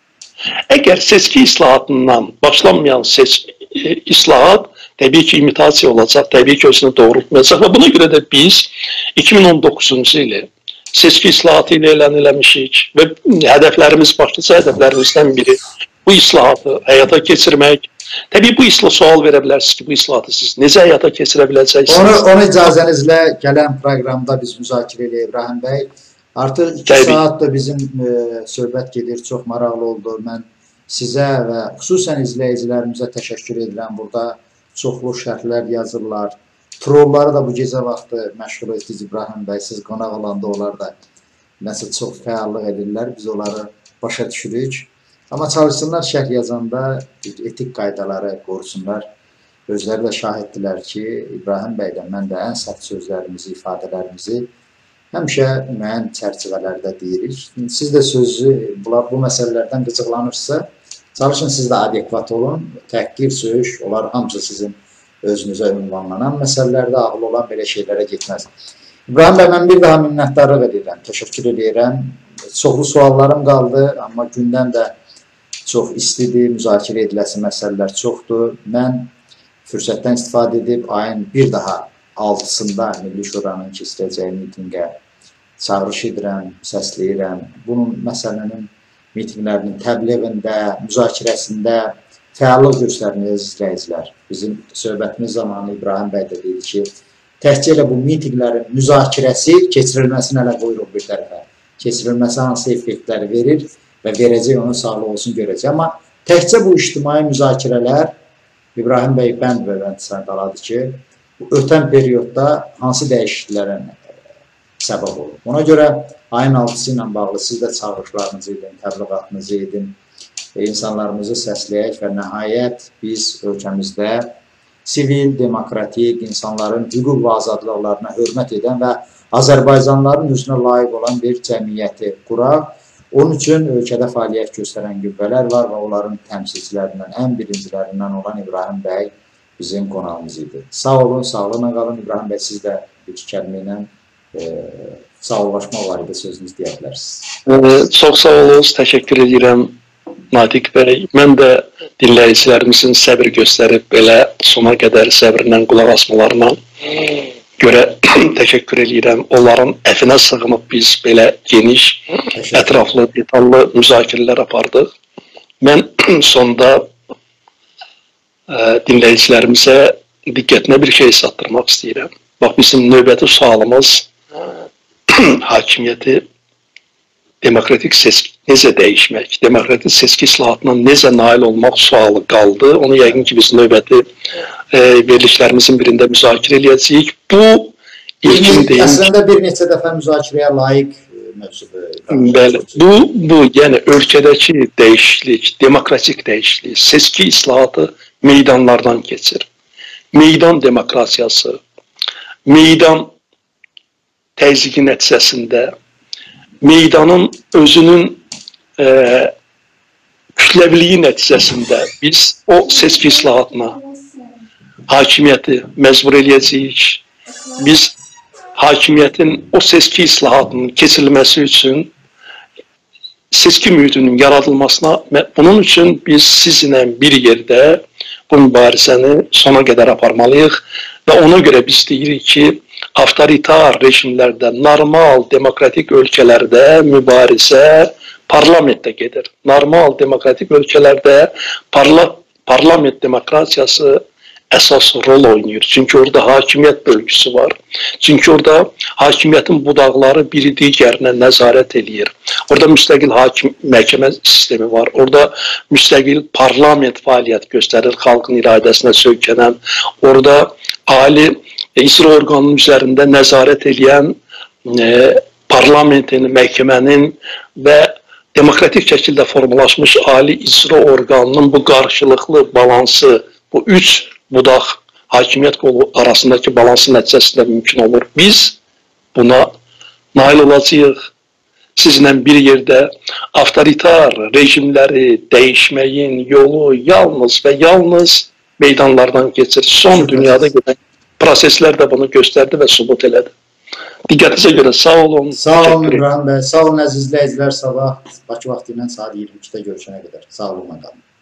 Əgər seçki islahatından başlanmayan seçki islahat təbii ki, imitasiya olacaq, təbii ki, özünü doğrultmayacaq və buna görə də biz iki min on doqquzuncu ili seçki islahatı ilə elan eləmişik və hədəflərimiz, başlıca hədəflərimizdən biri bu islahatı həyata keçirmək. Təbii bu islah sual verə bilərsiniz ki, bu islahatı siz necə həyata keçirə biləcəksiniz? Onu, onu icazənizlə gələn proqramda biz müzakirə edirik, İbrahim bəy. Artıq iki saat da bizim e, söhbət gedir, çox maraqlı oldu. Mən sizə və xüsusən izləyicilərimizə təşəkkür edirəm. Burada çoxlu şərhlər yazırlar. Trolları da bu gecə vaxtı məşğul etdiniz İbrahim bəy. Siz qonaq olanda onlar da nəsə çox fəallıq edirlər. Biz onları başa düşürük. Amma çalışsınlar şərh yazanda etik qaydaları qorusunlar. Özləri də şahiddirlər ki, İbrahim bəydən mən də ən sərt sözlərimizi, ifadələrimizi həmişə müəyyən çərçivələrdə deyirik. Siz də sözü bunlar, bu məsələlərdən qıcıqlanırsa, çalışın siz də adekvat olun. Təhqir, söyüş, onlar hamısı sizin özünüzə ünvanlanan məsələlərdə ağlı olan belə şeylərə getməz. İbrahim bəy, mən bir daha minnətdarlıq edirəm, təşəkkür edirəm. Çoxlu suallarım qaldı, amma gündən də çox istidir, müzakirə ediləsi məsələlər çoxdur. Mən fürsətdən istifadə edib ayın bir daha altısında Milli Şuranın keçirəcəyi mitinqə çağırış edirəm, səsləyirəm. Bunun məsələnin mitinqlərinin təbliğində, müzakirəsində fəallıq göstərməyəcək izləyicilər. Bizim söhbətimiz zamanı İbrahim bəy də deyir ki, təhcə elə bu mitinqlərin müzakirəsi keçirilməsini hələ qoyuruq bir tərəfə. Keçirilməsi hansı effektləri verir və verəcək onun sağlığı olsun görəcək. Amma təhcə bu ictimai müzakirələr İbrahim bəy bənd və bənd sədaladı ki, ötən periodda hansı dəyişikliklərin səbəb olur. Ona görə ayın altısı ilə bağlı siz də çağırışlarınızı edin, təbliğatınızı edin, insanlarımızı səsləyək və nəhayət biz ölkəmizdə sivil, demokratik, insanların hüquq və azadlıqlarına hörmət edən və Azərbaycanlıların üzünə layiq olan bir cəmiyyəti quraq. Onun üçün ölkədə fəaliyyət göstərən qüvvələr var və onların təmsilçilərindən, ən birincilərindən olan İbrahim bəy bizim qonağımız idi. Sağ olun, sağlığına qalın. İbrahim bəy, siz də bir kəlmə ilə e, sağollaşma var idi, sözünüz deyə bilərsiniz. E, çox sağ olun, təşəkkür edirəm Natiq bəy. Mən də dinləyicilərimizin səbir göstərib belə sona qədər səbirlə qulaq asmalarına görə təşəkkür edirəm. Onların əfinə sığınıb biz belə geniş, ətraflı, detallı müzakirələr apardıq. Mən sonda ə, dinləyicilərimizə diqqətinə bir şey çatdırmaq istəyirəm. Bax, bizim növbəti sualımız hakimiyyəti demokratik seçki necə dəyişmək, demokratik seçki islahatına necə nail olmaq sualı qaldı. Onu yəqin ki, biz növbəti e, verilişlərimizin birində müzakirə edəcəyik. Bu ilkin deyim. Əslində bir neçə dəfə müzakirəyə layiq mövzudur. Bəli, bu, bu yəni ölkədəki dəyişiklik, demokratik dəyişiklik, seçki islahatı meydanlardan keçir. Meydan demokrasiyası, meydan təzyiqi nəticəsində meydanın özünün e, kütləviliyi nəticəsində biz o seçki islahatına hakimiyyəti məcbur eləyəcəyik. Biz hakimiyyətin o seçki islahatının keçirilməsi üçün seçki mühitinin yaradılmasına, bunun üçün biz sizinlə bir yerdə bu mübarizəni sona qədər aparmalıyıq və ona görə biz deyirik ki, avtoritar rejimlərdə, normal demokratik ölkələrdə mübarizə parlamentdə gedir. Normal demokratik ölkələrdə parla parlament demokratiyası əsas rol oynayır. Çünki orada hakimiyyət bölgüsü var. Çünki orada hakimiyyətin budaqları biri digərinə nəzarət eləyir. Orada müstəqil hakim məhkəmə sistemi var. Orada müstəqil parlament fəaliyyət göstərir, xalqın iradəsinə söykənən. Orada ali icra orqanının üzərində nəzarət eləyən e, parlamentin, məhkəmənin və demokratik şəkildə formalaşmış ali icra orqanının bu qarşılıqlı balansı, bu üç budaq hakimiyyət qolu arasındakı balansın nəticəsində mümkün olur. Biz buna nail olacağıq. Sizinlə bir yerdə avtoritar rejimləri dəyişməyin yolu yalnız və yalnız meydanlardan keçir. Son dünyada gedən proseslər də bunu göstərdi və sübut elədi. Diqqətinizə görə sağ olun. Sağ olun İbrahim bəy. Sağ olun əziz izləyicilər. Sabah Bakı vaxtı ilə saat iyirmi ikidə görüşənə qədər. Sağ olun.